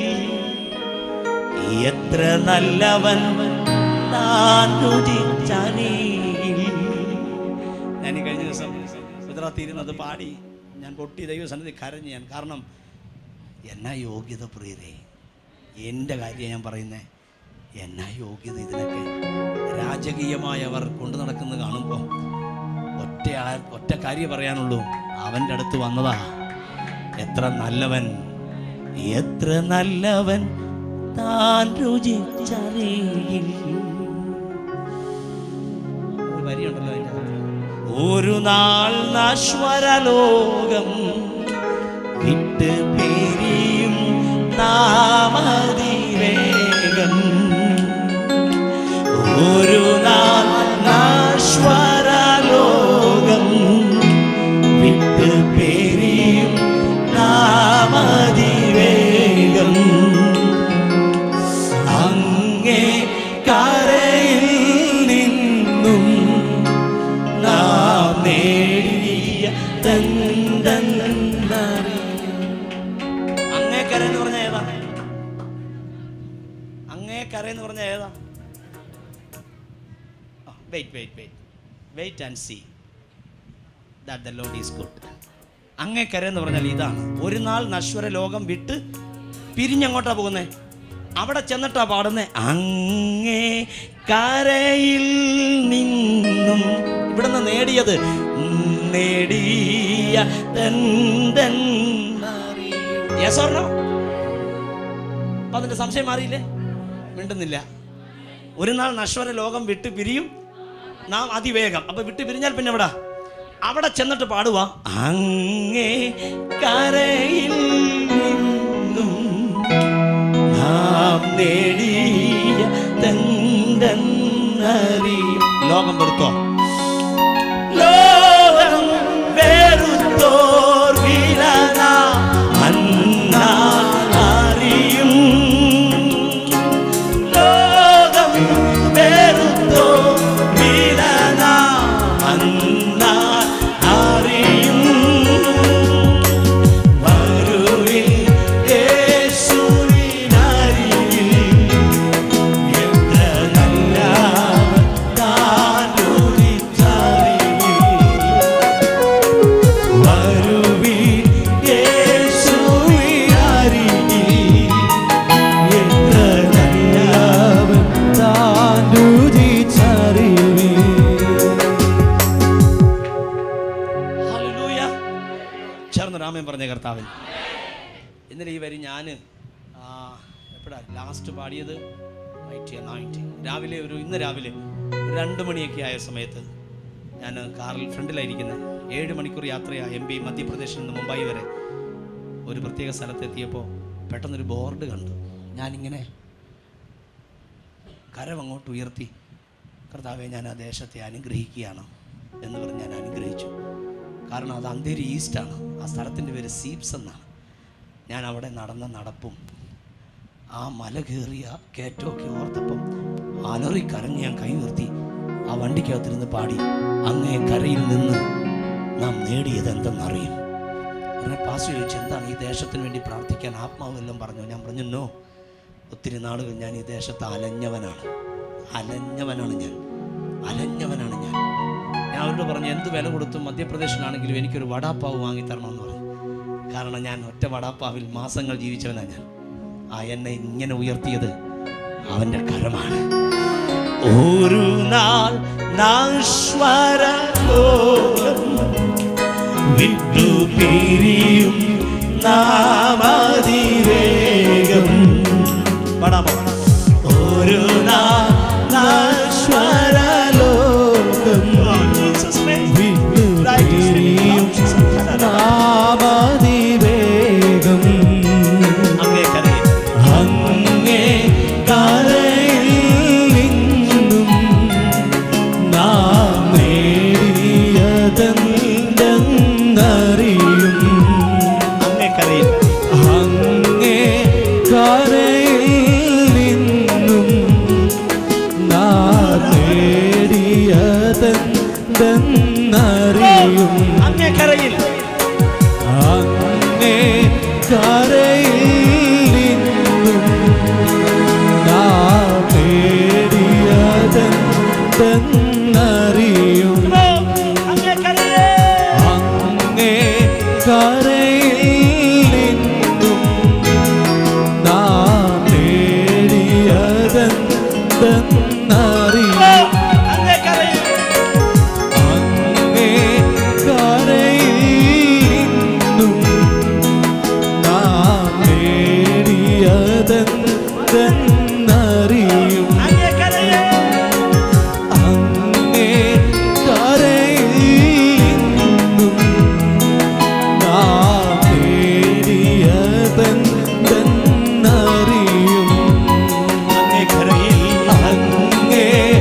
Speaker 1: എത്ര നല്ലവൻ താൻ രുചിച്ചരികിൽ. ഞാൻ ഈ കഴിഞ്ഞ ദിവസം ഗുജറാത്തിരുന്നത് പാടി ഞാൻ പൊട്ടി ദൈവസന്നിധി കരഞ്ഞു ഞാൻ. കാരണം എന്നാ യോഗ്യത പ്രിയരേ, എൻ്റെ കാര്യം ഞാൻ പറയുന്നത്. എന്നാ യോഗ്യത ഇതിനൊക്കെ. രാജകീയമായി അവർ കൊണ്ടു നടക്കുന്നത് കാണുമ്പോൾ ഒറ്റ ഒറ്റ കാര്യം പറയാനുള്ളൂ, അവൻ്റെ അടുത്ത് വന്നതാ. എത്ര നല്ലവൻ, എത്ര നല്ലവൻ താൻ രുചിച്ചറിയിൽ. ഒരു വരിയുണ്ടല്ലോ അതിൻ്റെ. ഒരു നാൾ നശ്വരലോകം വിട്ട് പേരിയും നാമതിവേഗം. ഒരു നാൾ നശ്വരലോകം വിട്ട് പേരിയും നാമതിവേഗം. അങ്ങേ കരയിൽ നിന്നും നാം നേടിയ തന്തൻ. അങ്ങേക്കര എന്ന് പറഞ്ഞ ഏതാ? അങ്ങേക്കര എന്ന് പറഞ്ഞ ഏതാ? Wait wait wait wait and see that the lord is good. അങ്ങേക്കര എന്ന് പറഞ്ഞാൽ ഇതാണ്. ഒരു നാൾ നശ്വര ലോകം വിട്ട് പിരിഞ്ഞങ്ങോട്ടാ പോകുന്നേ. അവിടെ ചെന്നിട്ടാ പാടുന്നേ, അങ്ങേ കരയിൽ നിന്നും. ഇവിടുന്ന് നേടിയത് നേടിയ തന്തൻ. Yes or no? അപ്പൊ അതിന്റെ സംശയം മാറിയില്ലേ? മിണ്ടുന്നില്ല. ഒരു നാൾ നശ്വര ലോകം വിട്ട് പിരിയും നാം അതിവേഗം. അപ്പൊ വിട്ട് പിരിഞ്ഞാൽ പിന്നെ എവിടാ? അവിടെ ചെന്നിട്ട് പാടുക, അങ്ങേ കരയിൽ നിന്നും നാം നേടിയ തന്തൻ അറിയും. ലോകം വെറുത്തോ? ലോകം വെറുത്തോർ വിലന അറിയും. ലോകം വെറുത്തോ വിലന അറിയും. വരുവിൻ യേശുവിനരികിൽ, എത്ര നല്ലവൻ താൻ രുചിച്ചറിയിൽ. വരുവിൻ യേശുവിനരികിൽ, എത്ര നല്ലവൻ താൻ രുചിച്ചറിയിൽ. ഹല്ലേലൂയ. ചേർന്ന് രാമൻ പറഞ്ഞ കർത്താവിൻ. ഇന്നലെ ഈ വരി ഞാൻ എപ്പോഴാ ലാസ്റ്റ് പാടിയത്? രാവിലെ ഒരു ഇന്ന് രാവിലെ രണ്ട് മണിയൊക്കെ ആയ സമയത്ത് ഞാൻ കാറിൽ ഫ്രണ്ടിലായിരിക്കുന്നത്. ഏഴ് മണിക്കൂർ യാത്രയാണ് എം പി മധ്യപ്രദേശിൽ നിന്ന് മുംബൈ വരെ. ഒരു പ്രത്യേക സ്ഥലത്തെത്തിയപ്പോൾ പെട്ടെന്നൊരു ബോർഡ് കണ്ടു. ഞാനിങ്ങനെ കരമങ്ങോട്ട് ഉയർത്തി, കർത്താവെ ഞാൻ ആ ദേശത്തെ അനുഗ്രഹിക്കുകയാണ് എന്ന് പറഞ്ഞ് ഞാൻ അനുഗ്രഹിച്ചു. കാരണം അത് അന്തേരി ഈസ്റ്റാണ്, ആ സ്ഥലത്തിൻ്റെ പേര് സീപ്സ് എന്നാണ്. ഞാൻ അവിടെ നടന്ന നടപ്പും ആ മല കയറിയ കയറ്റമൊക്കെ ഓർത്തപ്പം അലറി കരഞ്ഞ് ഞാൻ കൈ ഉയർത്തി ആ വണ്ടിക്കകത്തിരുന്ന് പാടി, അങ്ങേ കരയിൽ നിന്ന് നാം നേടിയത് എന്തെന്നറിയും. ഉടനെ പാസ്റ്റർ ചോദിച്ചു, എന്താണ് ഈ ദേശത്തിന് വേണ്ടി പ്രാർത്ഥിക്കാൻ ആത്മാവെല്ലാം പറഞ്ഞു. ഞാൻ പറഞ്ഞു, നോ, ഒത്തിരി നാളുകൾ ഞാൻ ഈ ദേശത്ത് അലഞ്ഞവനാണ് അലഞ്ഞവനാണ് ഞാൻ അലഞ്ഞവനാണ് ഞാൻ ഞാൻ അവരോട് പറഞ്ഞു, എന്ത് വില കൊടുത്തും മധ്യപ്രദേശിലാണെങ്കിലും എനിക്കൊരു വടാപ്പാവ് വാങ്ങിത്തരണമെന്ന് പറഞ്ഞു. കാരണം ഞാൻ ഒറ്റ വടാപ്പാവിൽ മാസങ്ങൾ ജീവിച്ചവനാണ് ഞാൻ. ആ എന്നെ ഇങ്ങനെ ഉയർത്തിയത് അവൻ്റെ കരമാണ്. ഒരു നാൾ നശ്വര ലോകം വിട്ടു പിരിയും നാം അതിവേഗം. ഒരു നാൾ നശ്വര ലോകം വിട്ടു പിരിയും നാം അതിവേഗം. അങ്ങേ കരയിൽ അങ്ങേ കരയിൽ നിന്നും നാം നേടിയതെന്തെന്നറിയും. അങ്ങേ കരയിൽ അങ്ങേ കരയിൽ നിന്നും നാം നേടിയതെന്തെന്നറിയും. അങ്ങേ കരയിൽ അങ്ങേ കരയിൽ നിന്നും നാം നേടിയതെന്തെന്നറിയും. അങ്ങേ കരയിൽ നിന്നും നാം നേടിയതെന്തെന്നറിയും. അങ്ങേ കരയിൽ നിന്നും നാം നേടിയതെന്തെന്നറിയും. അങ്ങേ കരയിൽ നിന്നും നാം നേടിയതെന്തെന്നറിയും. അങ്ങേ കരയിൽ അങ്ങേ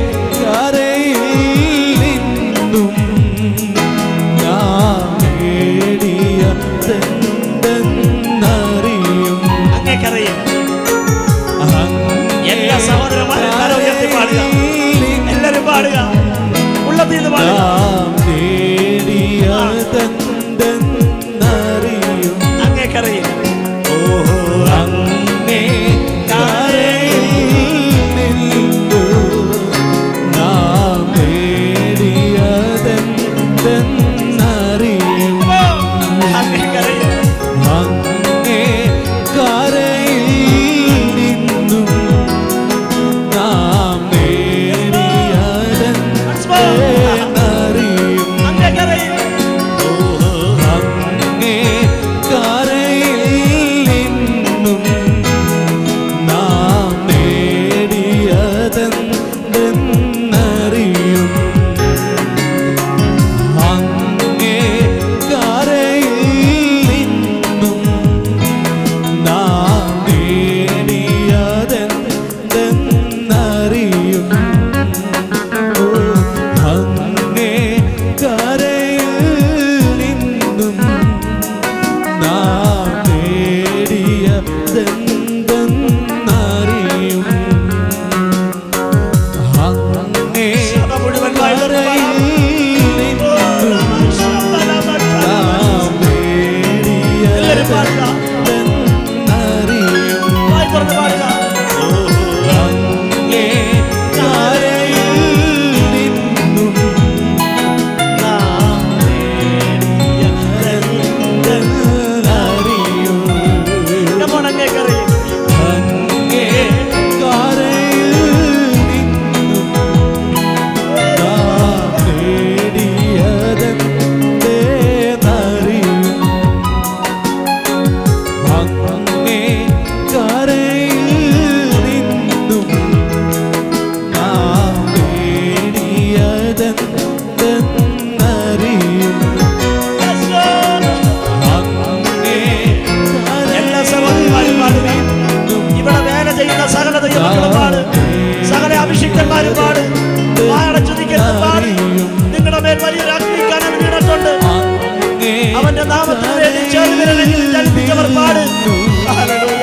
Speaker 2: മിടുക്കന്മാരും പാട്, വായടച്ചു നിൽക്കുന്ന പാട്. നിങ്ങളുടെ മേൽ വലിയൊരു അഗ്നിക്കാൻ അവൻ ഇടട്ടുണ്ട്. അവന്റെ നാമത്തിന് വേണ്ടി ചേർന്നിരലിൽ ചലിപ്പിച്ചവർ പാട്. Hallelujah.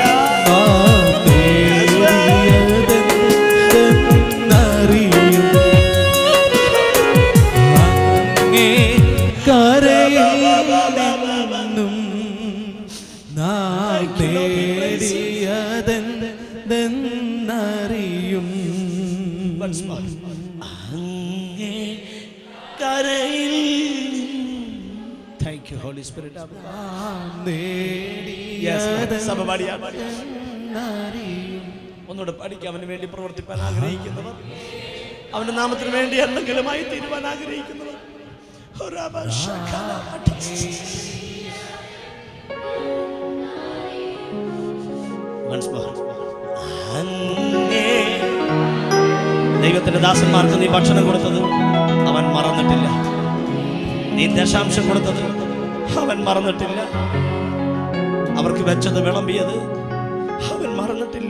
Speaker 2: Thank you, Holy Spirit. ഒന്നുകൂടെ പഠിക്കാൻ അവന് വേണ്ടി പ്രവർത്തിപ്പാൻ ആഗ്രഹിക്കുന്നവർ, അവന്റെ നാമത്തിന് വേണ്ടി എന്തെങ്കിലുമായി തീരുവാൻ ആഗ്രഹിക്കുന്നവർ, ദൈവത്തിന്റെ ദാസന്മാർക്ക് നീ ഭക്ഷണം കൊടുത്തത് അവൻ മറന്നിട്ടില്ല. നീ ദശാംശം കൊടുത്തത് അവൻ മറന്നിട്ടില്ല. അവർക്ക് വെച്ചത് വിളമ്പിയത് അവൻ മറന്നിട്ടില്ല.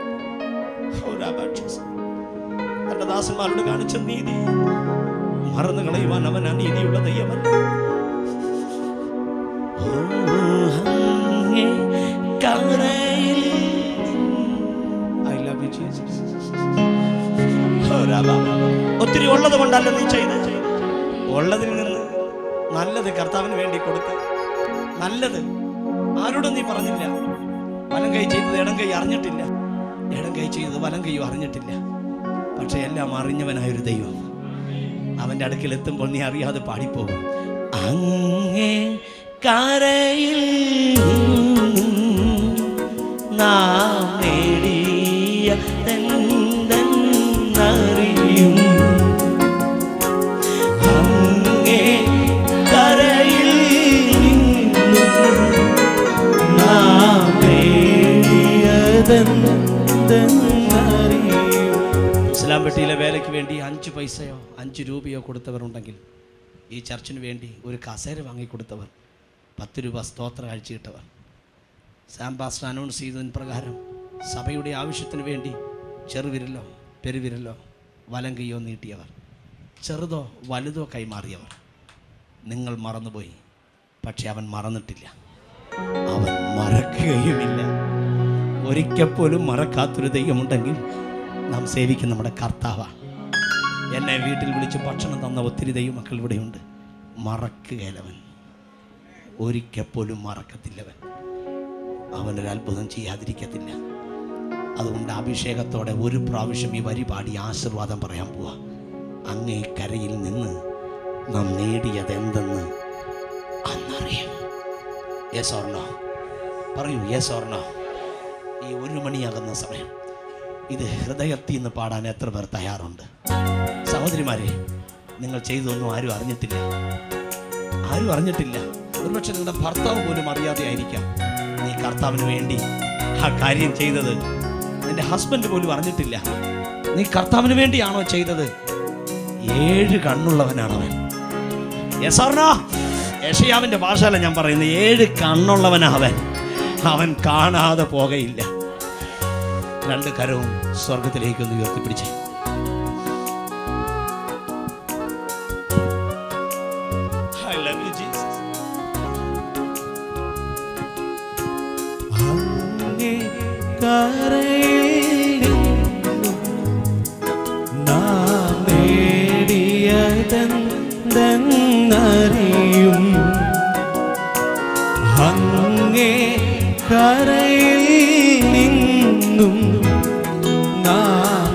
Speaker 2: തന്റെ ദാസന്മാരോട് കാണിച്ച നീതി മറന്നു കളയുവാൻ അവൻ അനീതിയുള്ള ദൈവമല്ല. ഒത്തിരി ഉള്ളത് കൊണ്ടല്ല നീ ചെയ്തത്. ഉള്ളതിൽ നിന്ന് നല്ലത് കർത്താവിന് വേണ്ടി കൊടുത്ത്, നല്ലത് ആരോടും നീ പറഞ്ഞില്ല. വലം കൈ ചെയ്തത് ഇടം കൈ അറിഞ്ഞിട്ടില്ല, ഇടം കൈ ചെയ്തത് വലം കൈയും അറിഞ്ഞിട്ടില്ല. പക്ഷെ എല്ലാം അറിഞ്ഞവനായൊരു ദൈവം അവന്റെ അടുക്കൽ എത്തുമ്പോൾ നീ അറിയാതെ പാടിപ്പോകും. അങ്ങേ കരയിൽ നാം നേടിയ തെന്തെന്നറിയും. അങ്ങേ കരയിൽ നാം നേടിയ തെന്തെന്നറിയും. ഇസ്ലാംപെട്ടിയിലെ വേലയ്ക്ക് വേണ്ടി അഞ്ച് പൈസയോ അഞ്ച് രൂപയോ കൊടുത്തവരുണ്ടെങ്കിൽ, ഈ ചർച്ചിന് വേണ്ടി ഒരു കസേര വാങ്ങിക്കൊടുത്തവർ, പത്ത് രൂപ സ്തോത്ര കാഴ്ചയിട്ടവർ, സാം പാസ്റ്റർ അനൗൺസ് ചെയ്തതിന് പ്രകാരം സഭയുടെ ആവശ്യത്തിന് വേണ്ടി ചെറുവിരലോ പെരുവിരലോ വലം കൈയോ നീട്ടിയവർ, ചെറുതോ വലുതോ കൈമാറിയവർ, നിങ്ങൾ മറന്നുപോയി. പക്ഷെ അവൻ മറന്നിട്ടില്ല, അവൻ മറക്കുകയുമില്ല. ഒരിക്കൽ പോലും മറക്കാത്തൊരു ദൈവമുണ്ടെങ്കിൽ നാം സേവിക്കുന്ന നമ്മുടെ കർത്താവാണ്. എന്നെ വീട്ടിൽ വിളിച്ച് ഭക്ഷണം തന്ന ഒത്തിരി ദൈവമക്കൾ ഇവിടെയുണ്ട്. മറക്കുകയില്ലവൻ, ഒരിക്കൽ പോലും മറക്കത്തില്ലവൻ. അവനൊരു അത്ഭുതം ചെയ്യാതിരിക്കത്തില്ല. അതുകൊണ്ട് അഭിഷേകത്തോടെ ഒരു പ്രാവശ്യം ഈ വരി പാടി ആശീർവാദം പറയാൻ പോവാ. അങ്ങേ കരയിൽ നിന്ന് നാം നേടിയത് എന്തെന്ന് അന്നറിയും. Yes or no? പറയൂ, യെസ് ഓർ നോ? ഈ ഒരു മണിയാകുന്ന സമയം ഇത് ഹൃദയത്തിൽ നിന്ന് പാടാൻ എത്ര പേർ തയ്യാറുണ്ട്? സഹോദരിമാരെ, നിങ്ങൾ ചെയ്തൊന്നും ആരും അറിഞ്ഞിട്ടില്ല, ആരും അറിഞ്ഞിട്ടില്ല. ഒരുപക്ഷെ നിങ്ങളുടെ ഭർത്താവ് പോലും അറിയാതെ ആയിരിക്കാം നീ കർത്താവിന് വേണ്ടി ആ കാര്യം ചെയ്തത്. നിന്റെ ഹസ്ബൻഡ് പോലും അറിഞ്ഞിട്ടില്ല നീ കർത്താവിന് വേണ്ടിയാണോ ചെയ്തത്. ഏഴ് കണ്ണുള്ളവനാണവൻ. യെശയ്യാവിന്റെ ഭാഷയല്ല ഞാൻ പറയുന്നത്, ഏഴ് കണ്ണുള്ളവനവൻ. അവൻ കാണാതെ പോകയില്ല. രണ്ട് കരവും സ്വർഗത്തിലേക്കൊന്ന് ഉയർത്തിപ്പിടിച്ചേ. I love you, Jesus.
Speaker 3: അങ്ങേ കരയിൽ നാം നേടിയതെന്തെന്നറിയും. അങ്ങേ കരയിൽ നിന്നും നാം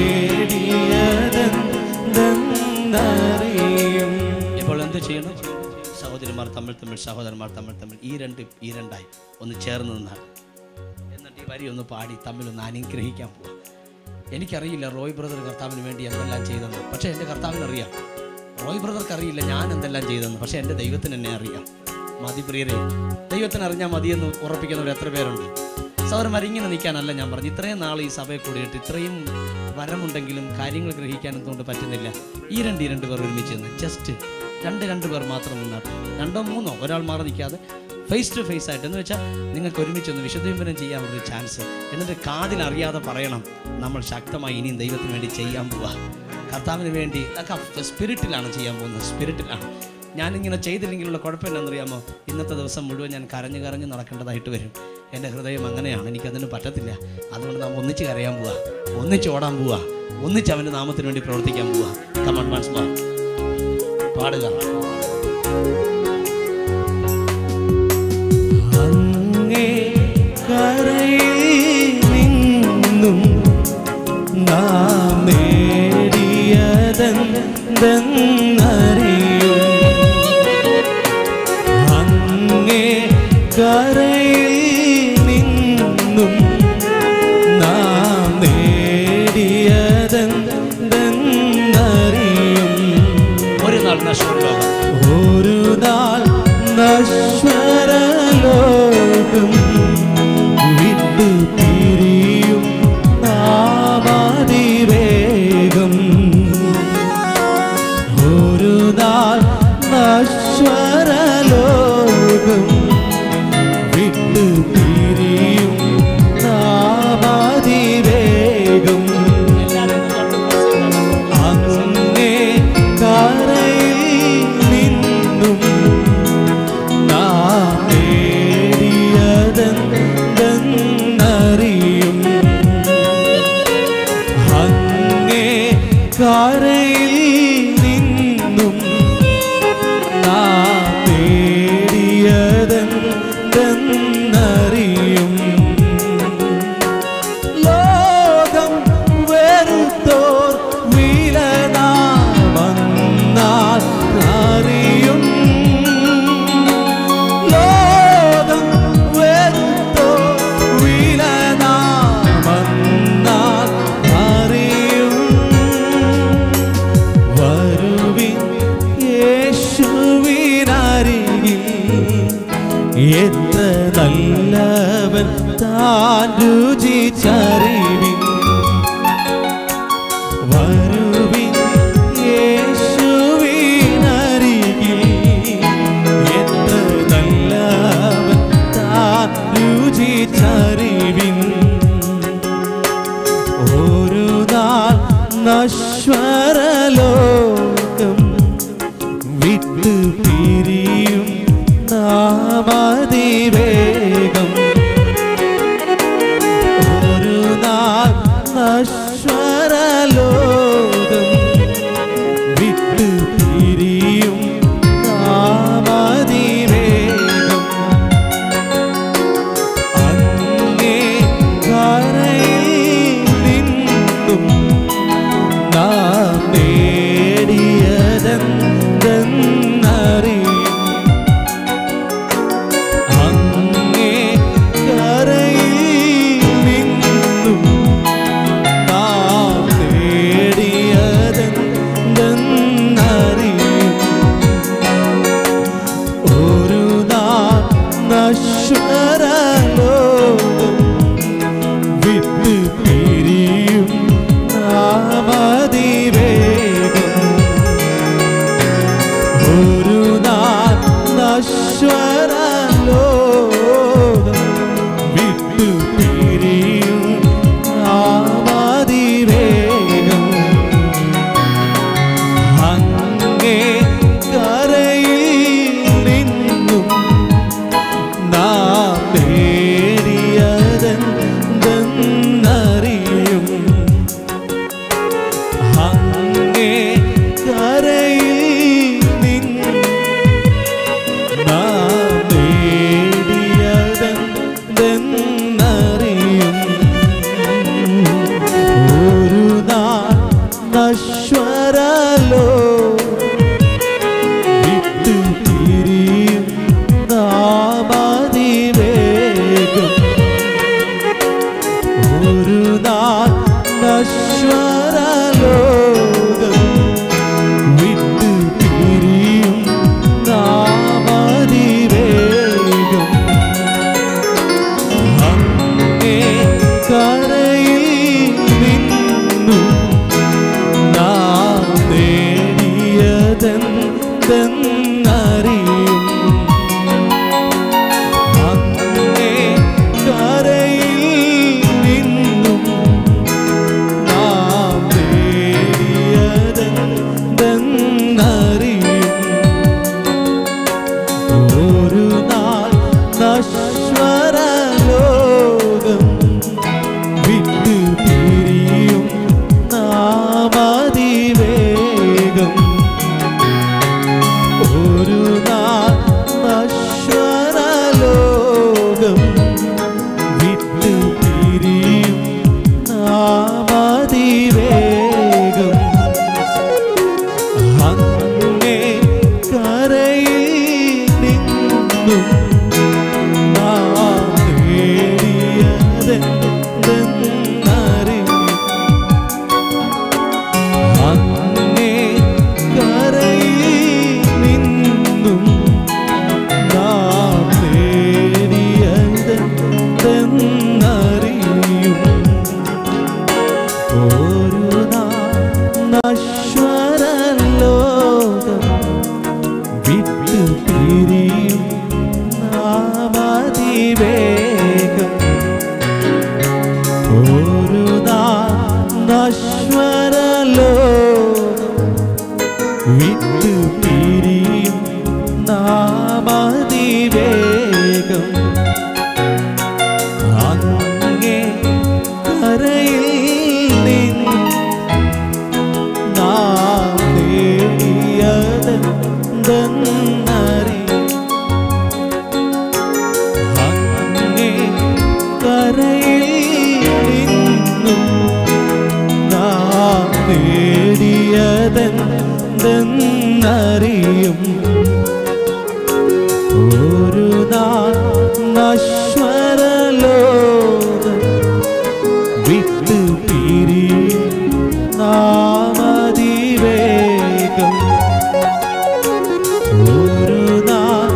Speaker 3: നേടിയതെന്തെന്നറിയും.
Speaker 1: ഇപ്പോൾ എന്ത് ചെയ്യണം? സഹോദരിമാർ തമ്മിൽ തമ്മിൽ സഹോദരന്മാർ തമ്മിൽ തമ്മിൽ ഈ രണ്ട് ഈ രണ്ടായി ഒന്ന് ചേർന്ന് നിന്നാൽ, എന്നിട്ട് ഈ വരി ഒന്ന് പാടി തമ്മിലൊന്ന് അനുഗ്രഹിക്കാൻ പോവാം. എനിക്കറിയില്ല റോയ് ബ്രദർ കർത്താവിന് വേണ്ടി എന്തെല്ലാം ചെയ്തെന്ന്, പക്ഷേ എൻ്റെ കർത്താവിനറിയാം. റോയ് ബ്രദർക്ക് അറിയില്ല ഞാൻ എന്തെല്ലാം ചെയ്തെന്ന്, പക്ഷേ എൻ്റെ ദൈവത്തിന് എന്നെ അറിയാം. മതി പ്രിയരെ, ദൈവത്തിന് അറിഞ്ഞാൽ മതിയെന്ന് ഉറപ്പിക്കുന്നവർ എത്ര പേരുണ്ട്? സഹോദരന്മാർ, ഇങ്ങനെ നിൽക്കാനല്ല ഞാൻ പറഞ്ഞു. ഇത്രയും നാൾ ഈ സഭയെ കൂടിയിട്ട് ഇത്രയും വരമുണ്ടെങ്കിലും കാര്യങ്ങൾ ഗ്രഹിക്കാൻ എന്തുകൊണ്ട് പറ്റുന്നില്ല? ഈ രണ്ട് ഈ രണ്ട് പേർ ഒരുമിച്ച് നിന്ന് ജസ്റ്റ് രണ്ട് രണ്ട് പേർ മാത്രം നിന്നാട്ട്, രണ്ടോ മൂന്നോ ഒരാൾ മാറി നിൽക്കാതെ ഫേസ് ടു ഫേസ് ആയിട്ട്. എന്ന് വെച്ചാൽ നിങ്ങൾക്ക് ഒരുമിച്ചൊന്ന് വിശുദ്ധീകരണം ചെയ്യാനുള്ളൊരു ചാൻസ്. എന്നിട്ട് കാതിൽ അറിയാതെ പറയണം, നമ്മൾ ശക്തമായി ഇനിയും ദൈവത്തിന് വേണ്ടി ചെയ്യാൻ പോവുക, കർത്താവിന് വേണ്ടി. അതൊക്കെ സ്പിരിറ്റിലാണ് ചെയ്യാൻ പോകുന്നത്, സ്പിരിറ്റിലാണ്. ഞാനിങ്ങനെ ചെയ്തില്ലെങ്കിലുള്ള കുഴപ്പം എന്താണെന്നറിയാമോ? ഇന്നത്തെ ദിവസം മുഴുവൻ ഞാൻ കരഞ്ഞ് കരഞ്ഞ് നടക്കേണ്ടതായിട്ട് വരും. എൻ്റെ ഹൃദയം അങ്ങനെയാണ്, എനിക്കതിന് പറ്റത്തില്ല. അതുകൊണ്ട് നാം ഒന്നിച്ച് കരയാൻ പോവുക, ഒന്നിച്ച് ഓടാൻ പോവുക, ഒന്നിച്ച് അവൻ്റെ നാമത്തിന് വേണ്ടി പ്രവർത്തിക്കാൻ പോവുക. കമൺ വൺസ് മോർ പാടുക.
Speaker 3: അങ്ങേ കരയിൽ നിന്നും നാം നേടിയതെന്തെന്നറിയും. അങ്ങേ കരയിൽ നിന്നും നാം നേടിയതെന്തെന്നറിയും.
Speaker 1: ഒരു നാൾ നശ്വരലോകം,
Speaker 3: ഒരു നാൾ നശ്വരലോകം വിട്ടു പിരിയും നാമതിവേഗം. ഒരു നാൾ നശ്വരലോകം വിട്ടു പിരിയും നാമതിവേഗം. അങ്ങേ കരയിൽ നിന്നും നാം നേടിയതെന്തെന്നറിയും. അങ്ങേ കരയിൽ നിന്നും നാം നേടിയതെന്തെന്നറിയും. ലോകം വെറുത്തോർ വില നാം വന്നാൽ അറിയും. ലോകം വെറുത്തോർ വില നാം വന്നാൽ അറിയും. വരുവിൻ യേശുവിനരികിൽ, എത്ര നല്ലവൻ താൻ രുചിച്ചറിവിൻ. വരുവിൻ യേശുവിനരികിൽ, എത്ര നല്ലവൻ താൻ രുചിച്ചറിവിൻ. ഒരു നാൾ നശ്വരലോകം വിട്ടു പിരിയും നാമതിവേഗം. ഒരു നാൾ നശ്വരലോകം വിട്ടു പിരിയും നാമതിവേഗം. അങ്ങേ കരയിൽ നിന്നും നാം നേടിയതെന്തെന്നറിയും. അങ്ങേ കരയിൽ നിന്നും നാം നേടിയതെന്തെന്നറിയും. ഒരു നാൾ നശ്വരലോകം വിട്ടു പിരിയും നാമതിവേഗം. ഒരു നാൾ നശ്വരലോകം വിട്ടു പിരിയും നാമതിവേഗം. അങ്ങേ കരയിൽ നിന്നും നാം നേടിയതെന്തെന്നറിയും. അങ്ങേ കരയിൽ നിന്നും നാം നേടിയതെന്തെന്നറിയും. ഒരു നാൾ നശ്വരലോകം വിട്ടു പിരിയും നാമതിവേഗം. ഒരു നാൾ നശ്വരലോകം വിട്ടു പിരിയും നാമതിവേഗം. അങ്ങേ കരയിൽ നിന്നും നാം നേടിയ നശ്വരലോകം വിട്ടു പിരിയും നാമതിവേഗം. ഒരു നാൾ നശ്വരലോകം വിട്ടു പിരിയും നാമതിവേഗം. അങ്ങേ കരയിൽ നിന്ന് നാം നേടിയതെന്തെന്നറിയും. അങ്ങേ കരയിൽ നിന്നും നാം നേടിയതെന്തെന്നറിയും. ഒരു നാൾ നശ്വരലോകം വിട്ടു പിരിയും നാമതിവേഗം. ഒരു നാൾ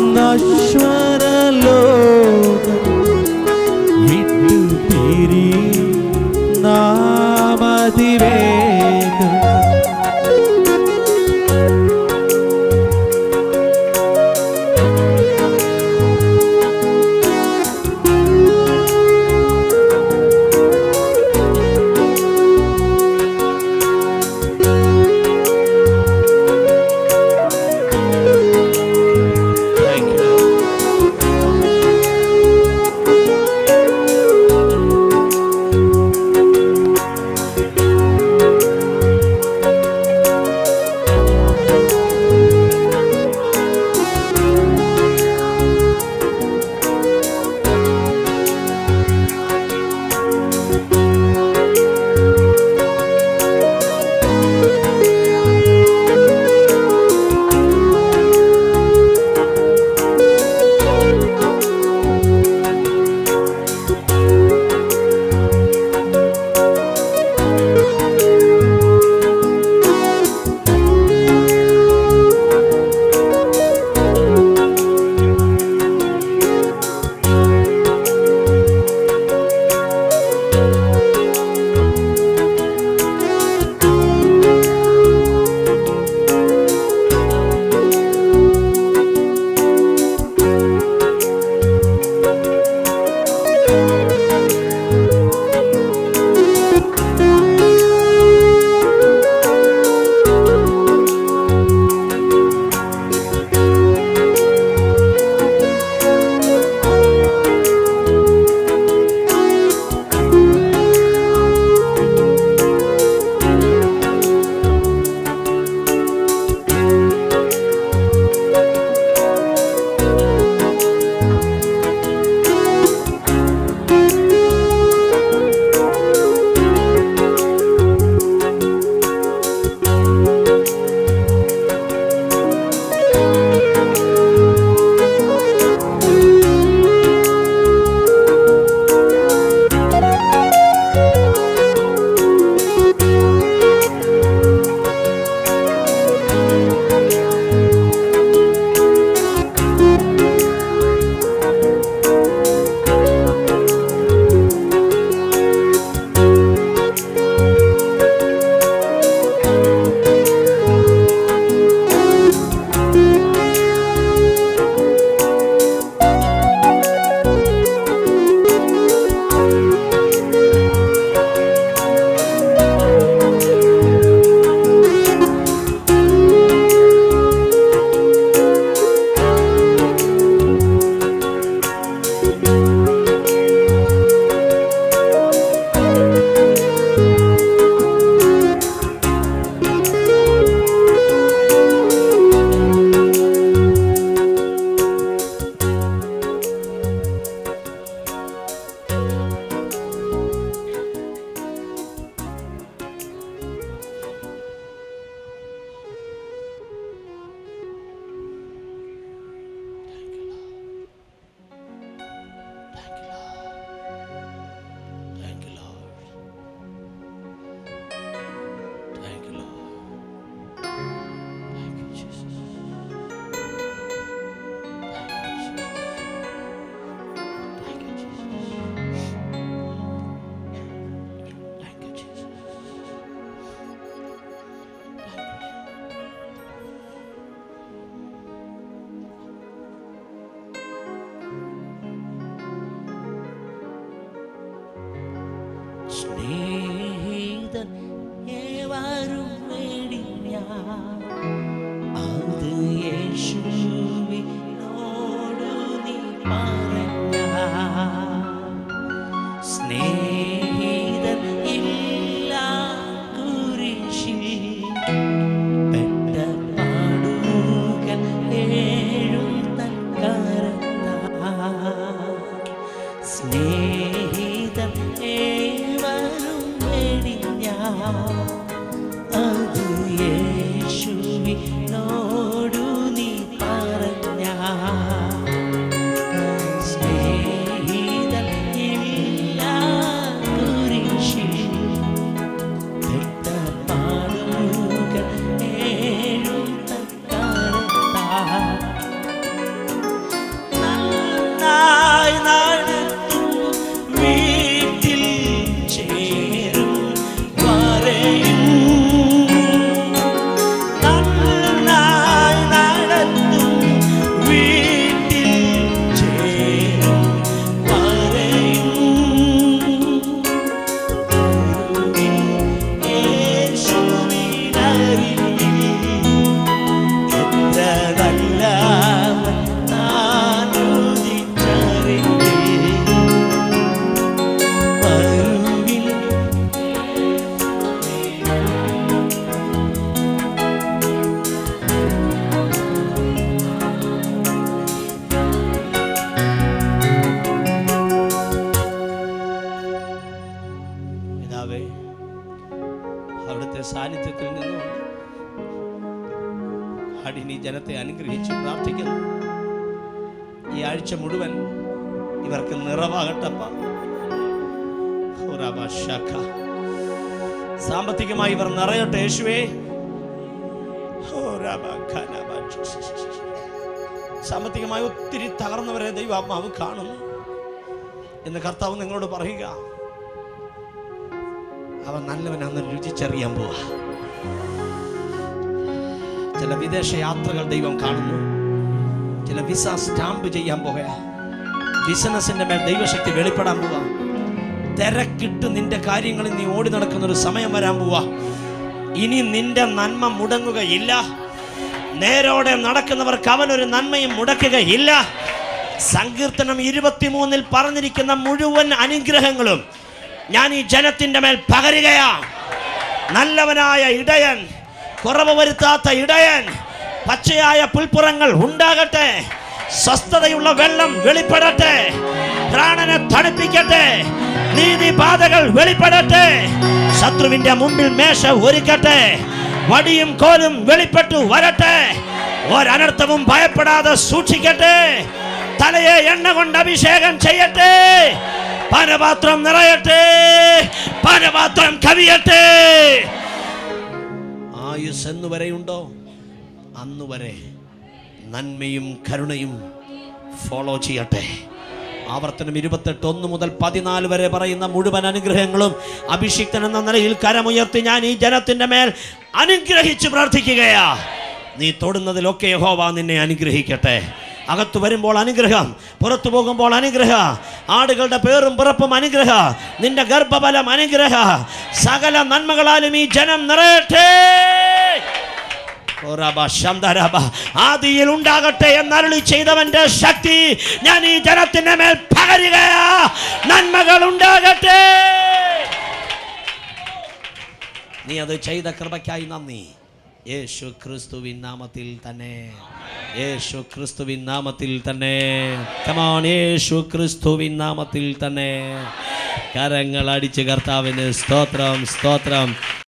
Speaker 3: നശ്വരലോകം വിട്ടു പിരിയും നാമതിവേഗം.
Speaker 2: പറഞ്ഞ സ്നേഹിതൻ ഇല്ല കുരിശിൽ പെട്ട പാടുകൾ ഏഴും തൻ കരത്താൽ സ്നേഹിതൻ ഏവരും വെടിഞ്ഞ അത് യേശുവിനോടു നീ പറഞ്ഞ സ്നേഹിതൻ ഇല്ല കുരിശിൽ പെട്ട പാടുകൾ ഏഴും തൻ കരത്താൽ നന്നായി നടത്തും വീട്ടിൽ ചേരും വരെയും നന്നായി നടത്തും വീട്ടിൽ ചേരും വരെയും യേശുവിനരികിൽ എത്ര നല്ലവൻ താൻ രുചിച്ചറിഞ്ഞ് വരുവിൻ പിതാവേ, അവിടുത്തെ സാന്നിധ്യത്തിൽ നിന്നുകൊണ്ട് അടിനി ജനത്തെ അനുഗ്രഹിച്ച് പ്രാർത്ഥിക്കുന്നു. ഈ ആഴ്ച മുഴുവൻ ഇവർക്ക് നിറവാകട്ടപ്പ. സാമ്പത്തികമായി ഇവർ നിറയട്ടെ യേശുവേ. സാമ്പത്തികമായി ഒത്തിരി തകർന്നവരെ ദൈവാത്മാവ് കാണുന്നു എന്ന് കർത്താവ് നിങ്ങളോട് പറയുക. അവൻ നല്ലവനാണെന്ന് രുചിച്ചറിയാൻ പോവാ. ചില വിദേശ യാത്രകൾ ദൈവം കാണുന്നു. ചില വിസ സ്റ്റാമ്പ് ചെയ്യാൻ പോവുക. ബിസിനസിന്റെ മേൽ ദൈവശക്തി വെളിപ്പെടാൻ പോവാ. തിരക്കിട്ട് നിന്റെ കാര്യങ്ങളിൽ നീ ഓടി നടക്കുന്ന ഒരു സമയം വരാൻ പോവാ. ഇനി നിന്റെ നന്മ മുടങ്ങുകയില്ല. നേരോടെ നടക്കുന്നവർക്ക് അവനൊരു നന്മയും മുടക്കുകയില്ല. സങ്കീർത്തനം ഇരുപത്തിമൂന്നിൽ പറഞ്ഞിരിക്കുന്ന മുഴുവൻ അനുഗ്രഹങ്ങളും ഞാൻ ഈ ജനത്തിന്റെ മേൽ പകരുകയാ. നല്ലവനായ ഇടയൻ, കുറവ് വരുത്താത്ത ഇടയൻ, പച്ചയായ പുൽപ്പുറങ്ങൾ ഉണ്ടാകട്ടെ. സ്വസ്ഥതയുള്ള വെള്ളം വെളിപ്പെടട്ടെ. പ്രാണനെ തണുപ്പിക്കട്ടെ. നീതിപാതകൾ വെളിപ്പെടട്ടെ. ശത്രുവിന്റെ മുമ്പിൽ മേശ ഒരുക്കട്ടെ. വടിയും കോലും വെളിപ്പെട്ടു വരട്ടെ. ഒരനർത്ഥവും ഭയപ്പെടാതെ സൂക്ഷിക്കട്ടെ. തലയെ എണ്ണ കൊണ്ട് അഭിഷേകം ചെയ്യട്ടെ. പാനപാത്രം നിറയട്ടെ. പാനപാത്രം കവിയട്ടെ. ആയുസ് എന്ന് വരെയുണ്ടോ അന്നുവരെ നന്മയും കരുണയും ഫോളോ ചെയ്യട്ടെ. ആവർത്തനം ഇരുപത്തെട്ട് ഒന്ന് മുതൽ പതിനാല് വരെ പറയുന്ന മുഴുവൻ അനുഗ്രഹങ്ങളും അഭിഷിക്തൻ എന്ന നിലയിൽ കരമുയർത്തി ഞാൻ ഈ ജനത്തിന്റെ മേൽ അനുഗ്രഹിച്ച് പ്രാർത്ഥിക്കുകയാ. നീ തൊടുന്നതിലൊക്കെ യഹോവ നിന്നെ അനുഗ്രഹിക്കട്ടെ. അകത്തു വരുമ്പോൾ അനുഗ്രഹം, പുറത്തു പോകുമ്പോൾ അനുഗ്രഹം, ആടുകളുടെ പേറും പിറപ്പും അനുഗ്രഹം, നിന്റെ ഗർഭഫലം അനുഗ്രഹം, സകല നന്മകളാലും ഈ ജനം നിറയട്ടെ. ആദിയിൽ ഉണ്ടാകട്ടെ എന്നരുളി ചെയ്തവന്റെ ശക്തി ഞാൻ ഈ ജനത്തിന്റെ മേൽ പകരുകയാ. നന്മകൾ ഉണ്ടാകട്ടെ. നീ അത് ചെയ്ത കൃപയ്ക്കായി നന്ദി. യേശു ക്രിസ്തുവിൻ നാമത്തിൽ തന്നെ. യേശു ക്രിസ്തുവിൻ നാമത്തിൽ തന്നെ. കമോൺ, യേശു ക്രിസ്തുവിൻ നാമത്തിൽ തന്നെ. കരങ്ങൾ അടിച്ച് കർത്താവിന് സ്തോത്രം, സ്തോത്രം.